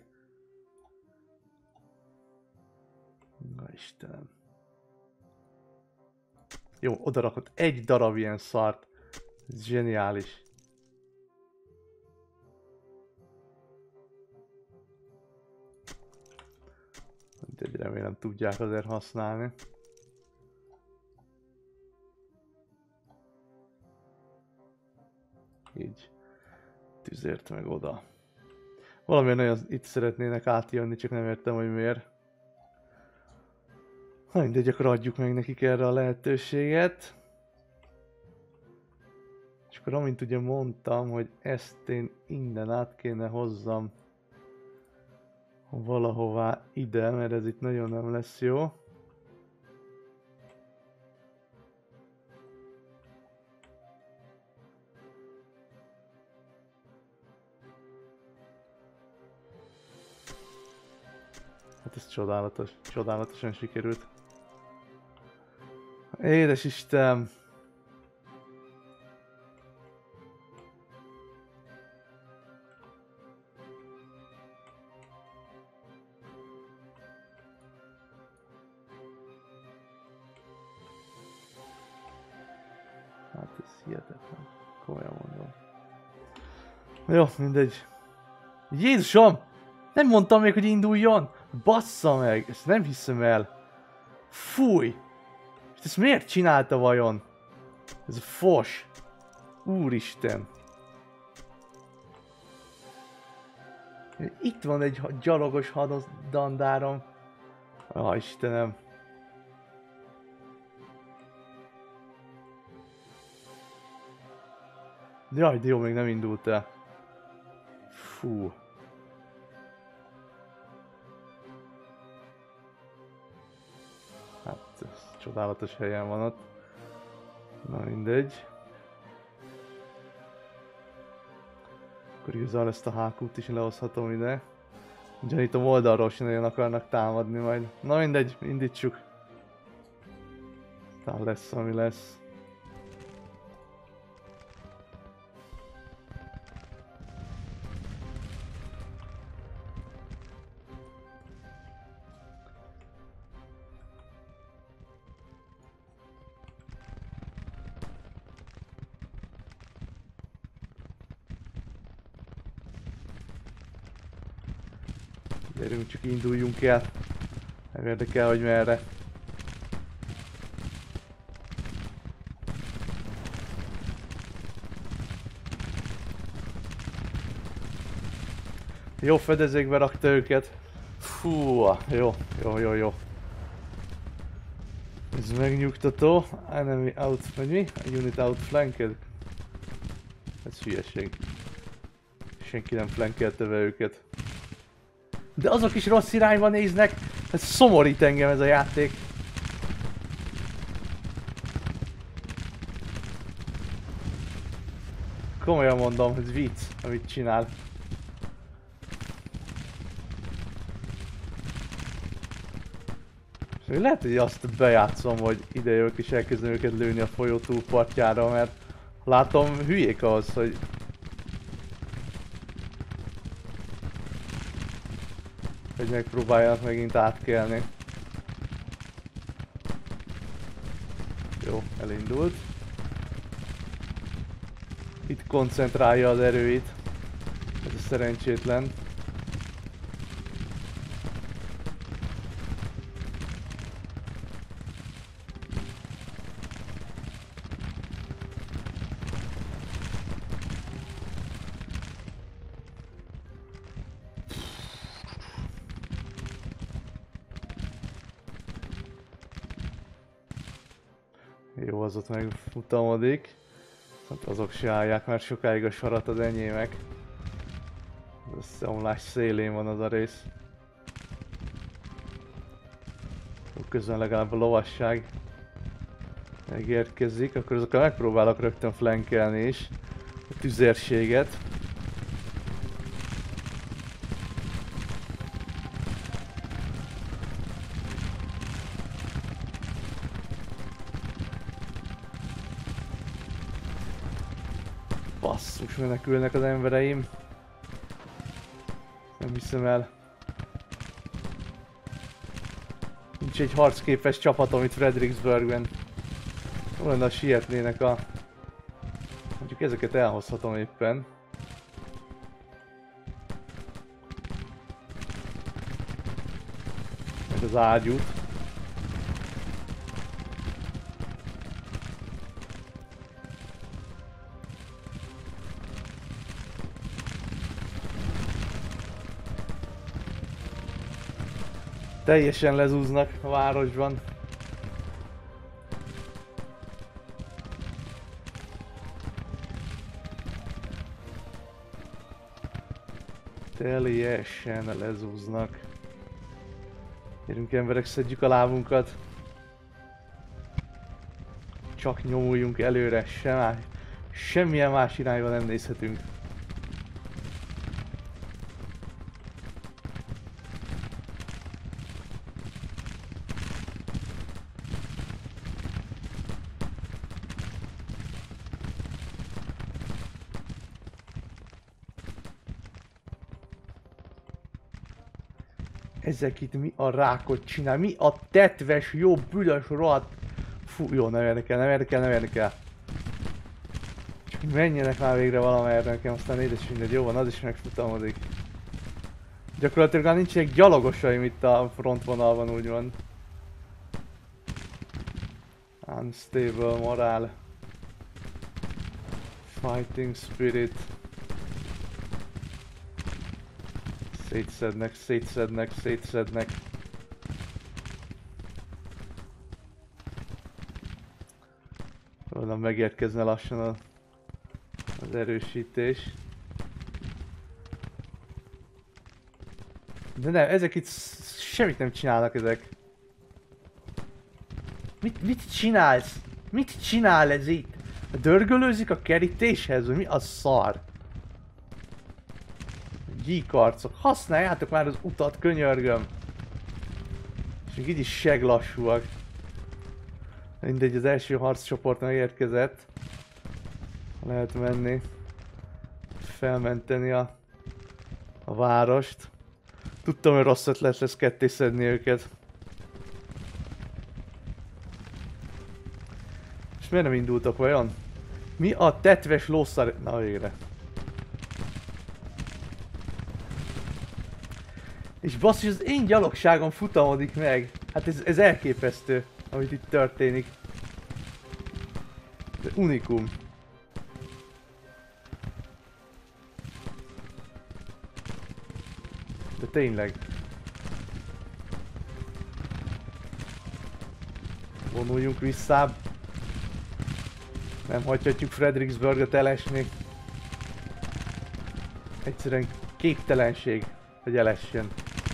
Speaker 1: Na Istenem. Jó, oda rakott egy darab ilyen szart. Ez zseniális. Mindegy, remélem tudják azért használni. Így. Tüzért meg oda. Valamilyen olyan itt szeretnének átjönni, csak nem értem, hogy miért. Na mindegy, akkor adjuk meg nekik erre a lehetőséget. És akkor amint ugye mondtam, hogy ezt én innen át kéne hozzam valahová ide, mert ez itt nagyon nem lesz jó. Hát ez csodálatos, csodálatosan sikerült. Édes Isten! Hát ez hihetetlen. Komolyan mondom. Jó, mindegy. Jézusom! Nem mondtam még, hogy induljon! Bassza meg! Ezt nem hiszem el. Fúj! És ezt miért csinálta vajon? Ez a fos. Úristen. Itt van egy gyalogos hadandárom. Istenem. Jaj, de jó, még nem indult el. Fú. Hát, ez csodálatos helyen van ott. Na mindegy. Akkor igazából ezt a hákút is lehozhatom ide. Gyanítom oldalról sem nagyon akarnak támadni majd. Na mindegy, indítsuk. Talán lesz, ami lesz. Gyerünk, csak induljunk el. Nem érdekel, hogy merre. Jó fedezékbe rakta őket. Fú, jó. Ez megnyugtató. Enemy out, vagy mi? Unit out flanked. Ez hülyeség. Senki nem flankelte be őket. De azok is rossz irányba néznek. Ez szomorít engem ez a játék. Komolyan mondom, ez vicc, amit csinál. És lehet, hogy azt bejátszom, hogy ide jövök és elkezdem őket lőni a folyó túlpartjára, mert látom hülyék ahhoz, hogy megpróbáljanak megint átkelni. Jó, elindult. Itt koncentrálja az erőit. Ez a szerencsétlen. Jó, az ott megfutamodik. Hát azok se állják már sokáig a sarat, az enyémek. Az összeomlás szélén van az a rész. Közben legalább a lovasság megérkezik, akkor azokkal megpróbálok rögtön flankelni is. A tüzérséget. Basszus, menekülnek az embereim. Nem hiszem el. Nincs egy harcképes csapatom itt Fredericksburgben. Jó lenne, ha sietnének a... Mondjuk ezeket elhozhatom éppen. Meg az ágyút. Teljesen lezúznak a városban. Teljesen lezúznak. Gyerünk emberek, szedjük a lábunkat. Csak nyomuljunk előre, semmilyen más irányba nem nézhetünk. Ezek itt mi a rákot csinál? Mi a tetves, jó, büdös, rohadt... Fú, jó, nem érdekel. Csak menjenek már végre valamerre nekem, aztán édes mindegy, jó van, az is megfutamodik. Gyakorlatilag már nincsenek gyalogosaim itt a frontvonalban, úgymond. Unstable morale. Fighting spirit. Szétszednek. Valami megérkezne lassan az erősítés. De nem, ezek itt semmit nem csinálnak ezek. Mit csinálsz? Mit csinál ez itt? Dörgölőzik a kerítéshez, vagy mi a szar? Gyíkarcok, használjátok már az utat, könyörgöm! És még így is seglassúak. Mindegy, az első harccsoport megérkezett. Lehet menni. Felmenteni a várost. Tudtam, hogy rossz ötlet lesz ketté szedni őket. És miért nem indultak vajon? Mi a tetves lószar... Na végre. És basszus, az én gyalogságom futamodik meg. Hát ez elképesztő, amit itt történik. De unikum. De tényleg. Vonuljunk vissza. Nem hagyhatjuk Fredericksburgot elesni. Egyszerűen képtelenség, hogy elessen.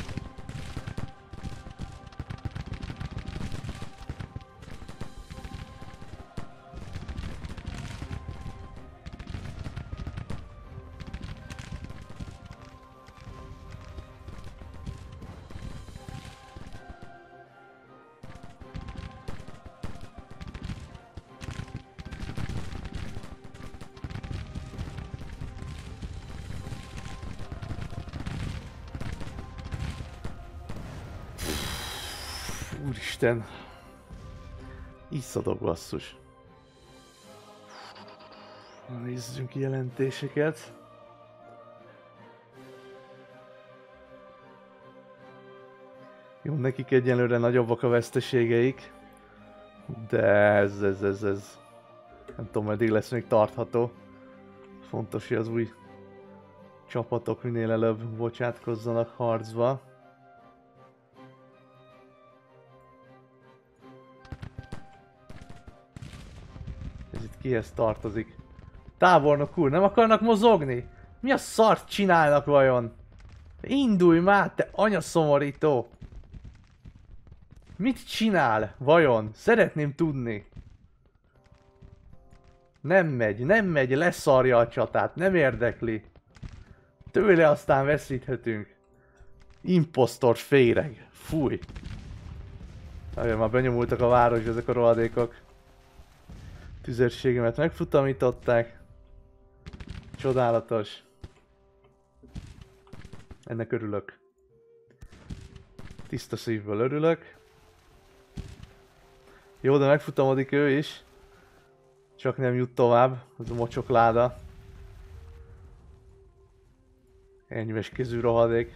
Speaker 1: Úristen. Iszadok basszus. Nézzünk jelentéseket. Jó, nekik egyelőre nagyobbak a veszteségeik. De ez. Nem tudom, meddig lesz még tartható. Fontos, hogy az új csapatok minél előbb bocsátkozzanak harcba. Ez itt kihez tartozik? Tábornok úr, nem akarnak mozogni? Mi a szart csinálnak vajon? Indulj már, te anyaszomorító! Mit csinál, vajon? Szeretném tudni. Nem megy, leszarja a csatát, nem érdekli. Tőle aztán veszíthetünk. Impostor féreg, fúj. Nagyon már benyomultak a városba ezek a rohadékok. Tüzérségemet megfutamították. Csodálatos. Ennek örülök. Tiszta szívből örülök. Jó, de megfutamodik ő is. Csak nem jut tovább. Ez a mocsokláda. Enyves kezű rohadék.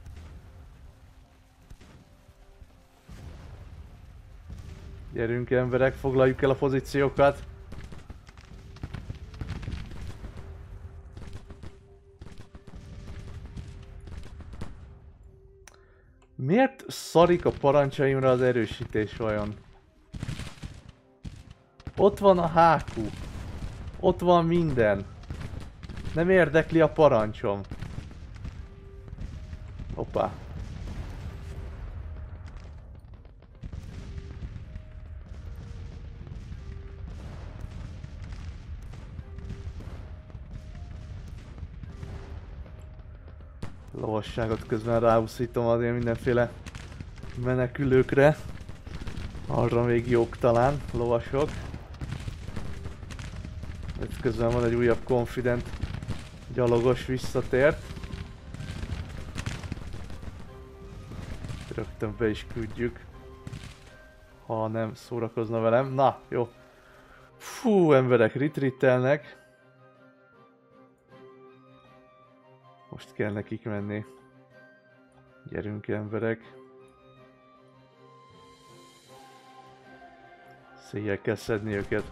Speaker 1: Gyerünk emberek, foglaljuk el a pozíciókat. Miért szarik a parancsaimra az erősítés vajon? Ott van a HQ. Ott van minden. Nem érdekli a parancsom. Hoppá. Lovasságot közben ráúszítom azért mindenféle menekülőkre. Arra még jók talán, lovasok. Itt közben van egy újabb confident gyalogos visszatért. Rögtön be is küldjük. Ha nem szórakozna velem. Na, jó. Fú, emberek retreatelnek. Most kell nekik menni. Gyerünk emberek. Széjjel kell szedni őket.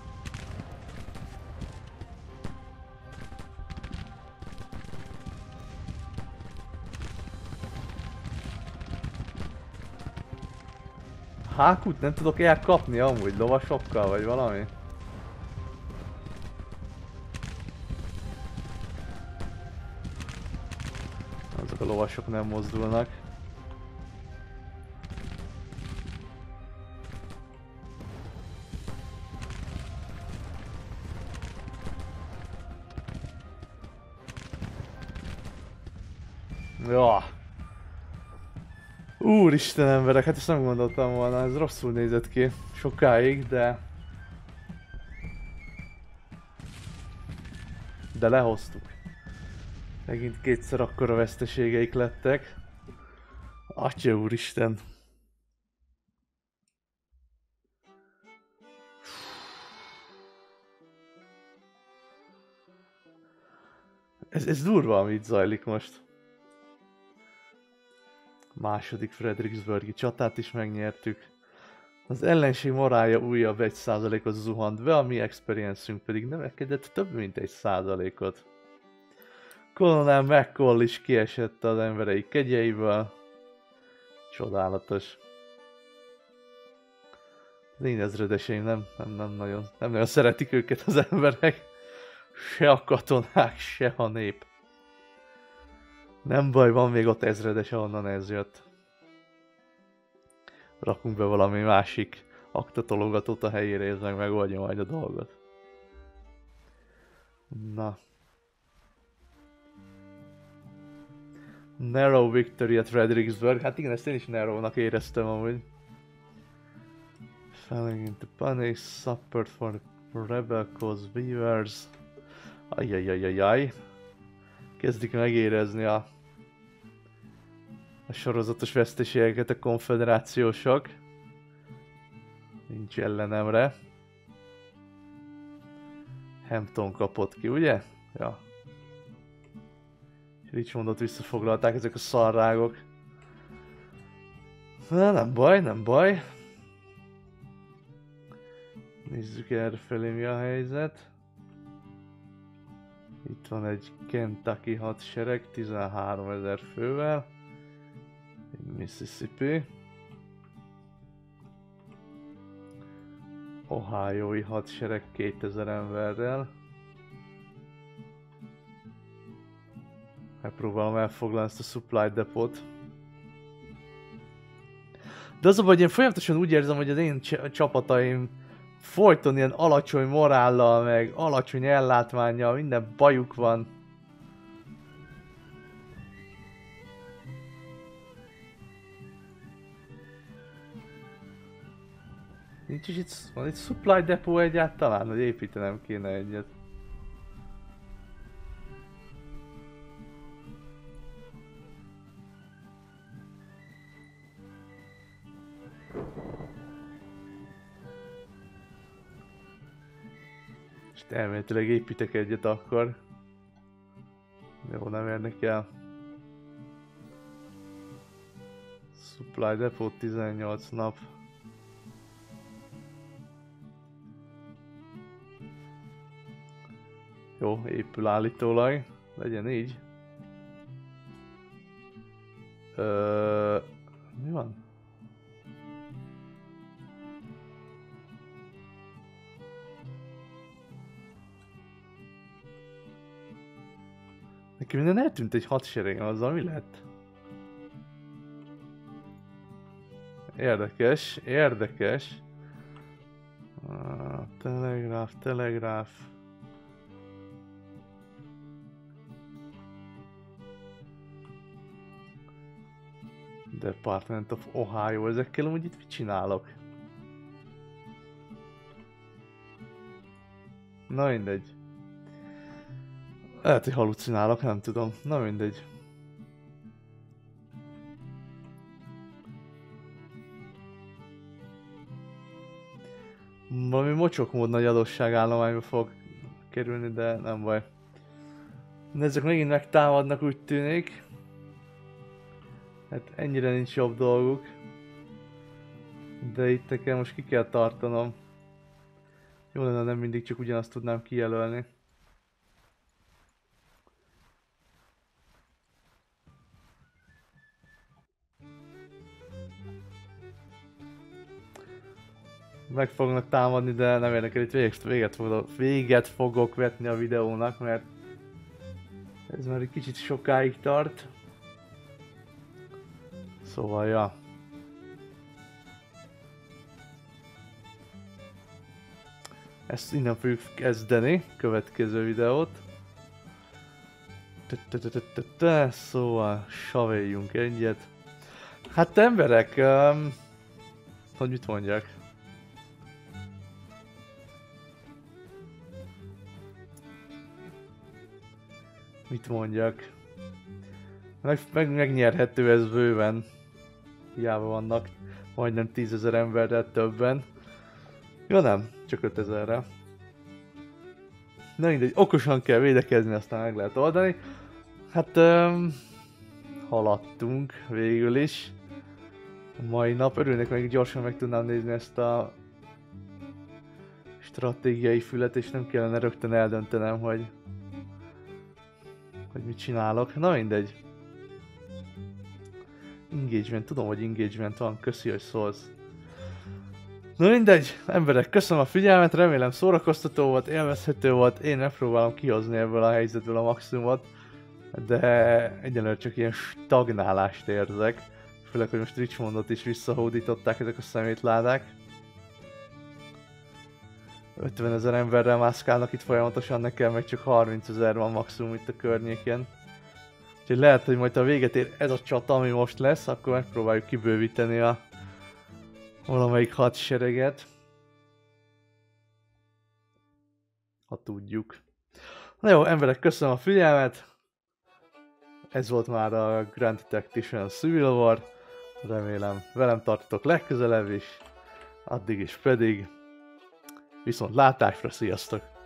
Speaker 1: Hákút nem tudok elkapni amúgy lovasokkal vagy valami? Azok a lovasok nem mozdulnak. Jó. Úristen emberek, hát ezt nem gondoltam volna, ez rosszul nézett ki sokáig, de lehoztuk. Megint kétszer akkora veszteségeik lettek. Atya úristen. Ez durva, amit zajlik most. Második Fredericksburgi csatát is megnyertük. Az ellenség morálja újabb 1%-ot zuhant be, a mi experience-ünk pedig növekedett több mint 1%-ot. Colonel McCall is kiesett az emberei kegyeiből. Csodálatos. Az én ezredeseim nem nagyon szeretik őket az emberek. Se a katonák, se a nép. Nem baj, van még ott ezredes, ahonnan ez jött. Rakunk be valami másik aktatologatót a helyére, ez meg megoldja majd a dolgot. Na. Narrow victory at Fredericksburg. Hát igen, ezt én is narrow-nak éreztem amúgy. Falling into panic, support for the rebel cause beavers. Ajjajajajaj. Kezdik megérezni a sorozatos veszteségeket a konfederációsok. Nincs ellenemre. Hampton kapott ki, ugye? Ja. Richmondot visszafoglalták ezek a szarrágok. Na, nem baj, nem baj. Nézzük errefelé mi a helyzet. Itt van egy Kentucky hadsereg 13 000 fővel. Mississippi. Ohiói hadsereg 2000 emberrel. Megpróbálom elfoglalni ezt a supply depot. De az a baj, hogy én folyamatosan úgy érzem, hogy az én csapataim folyton ilyen alacsony morállal, meg alacsony ellátmánnyal, minden bajuk van. Nincs is itt, van itt supply depot egyáltalán, hogy építenem kéne egyet. És elméletileg építek egyet akkor. Jó, nem érnek el. Supply depot 18 nap. Jó, épül állítólag. Legyen így. Mi van? Neki minden eltűnt egy hadsereg, azzal mi lett? Érdekes, érdekes. Telegráf. Department of Ohio, ezekkel amúgy itt mit csinálok? Na mindegy. Lehet, hogy halucinálok, nem tudom. Na mindegy. Valami mocsokmód nagy adósságállományba fog kerülni, de nem baj. De ezek megint megtámadnak, úgy tűnik. Hát ennyire nincs jobb dolguk. De itt nekem most ki kell tartanom. Jó lenne, nem mindig csak ugyanazt tudnám kijelölni. Meg fognak támadni, de nem érdekel, itt véget fogok vetni a videónak, mert ez már egy kicsit sokáig tart. Szóval, ja. Ezt innen fogjuk kezdeni, következő videót. Szóval, savéljunk egyet. Hát emberek, hogy mit mondjak? Mit mondjak? Megnyerhető ez bőven. Hiába vannak majdnem 10 000 emberrel többen. Ja nem, csak 5000-re. Na mindegy, okosan kell védekezni, aztán meg lehet oldani. Hát haladtunk végül is. A mai nap örülnék, meg gyorsan meg tudnám nézni ezt a stratégiai fület, és nem kellene rögtön eldöntenem, hogy mit csinálok. Na mindegy. Engagement, tudom, hogy engagement van, köszi, hogy szólsz. Na mindegy, emberek, köszönöm a figyelmet, remélem szórakoztató volt, élvezhető volt, én megpróbálom kihozni ebből a helyzetből a maximumot, de egyelőre csak ilyen stagnálást érzek, főleg, hogy most Richmondot is visszahódították ezek a szemétládák. 50 000 emberrel mászkálnak itt folyamatosan, nekem meg csak 30 000 van maximum itt a környéken. Úgyhogy lehet, hogy majd a véget ér ez a csata, ami most lesz, akkor megpróbáljuk kibővíteni a valamelyik hadsereget. Ha tudjuk. Na jó, emberek, köszönöm a figyelmet. Ez volt már a Grand Tactician Civil War. Remélem velem tartotok legközelebb is. Addig is pedig viszont látásra, sziasztok!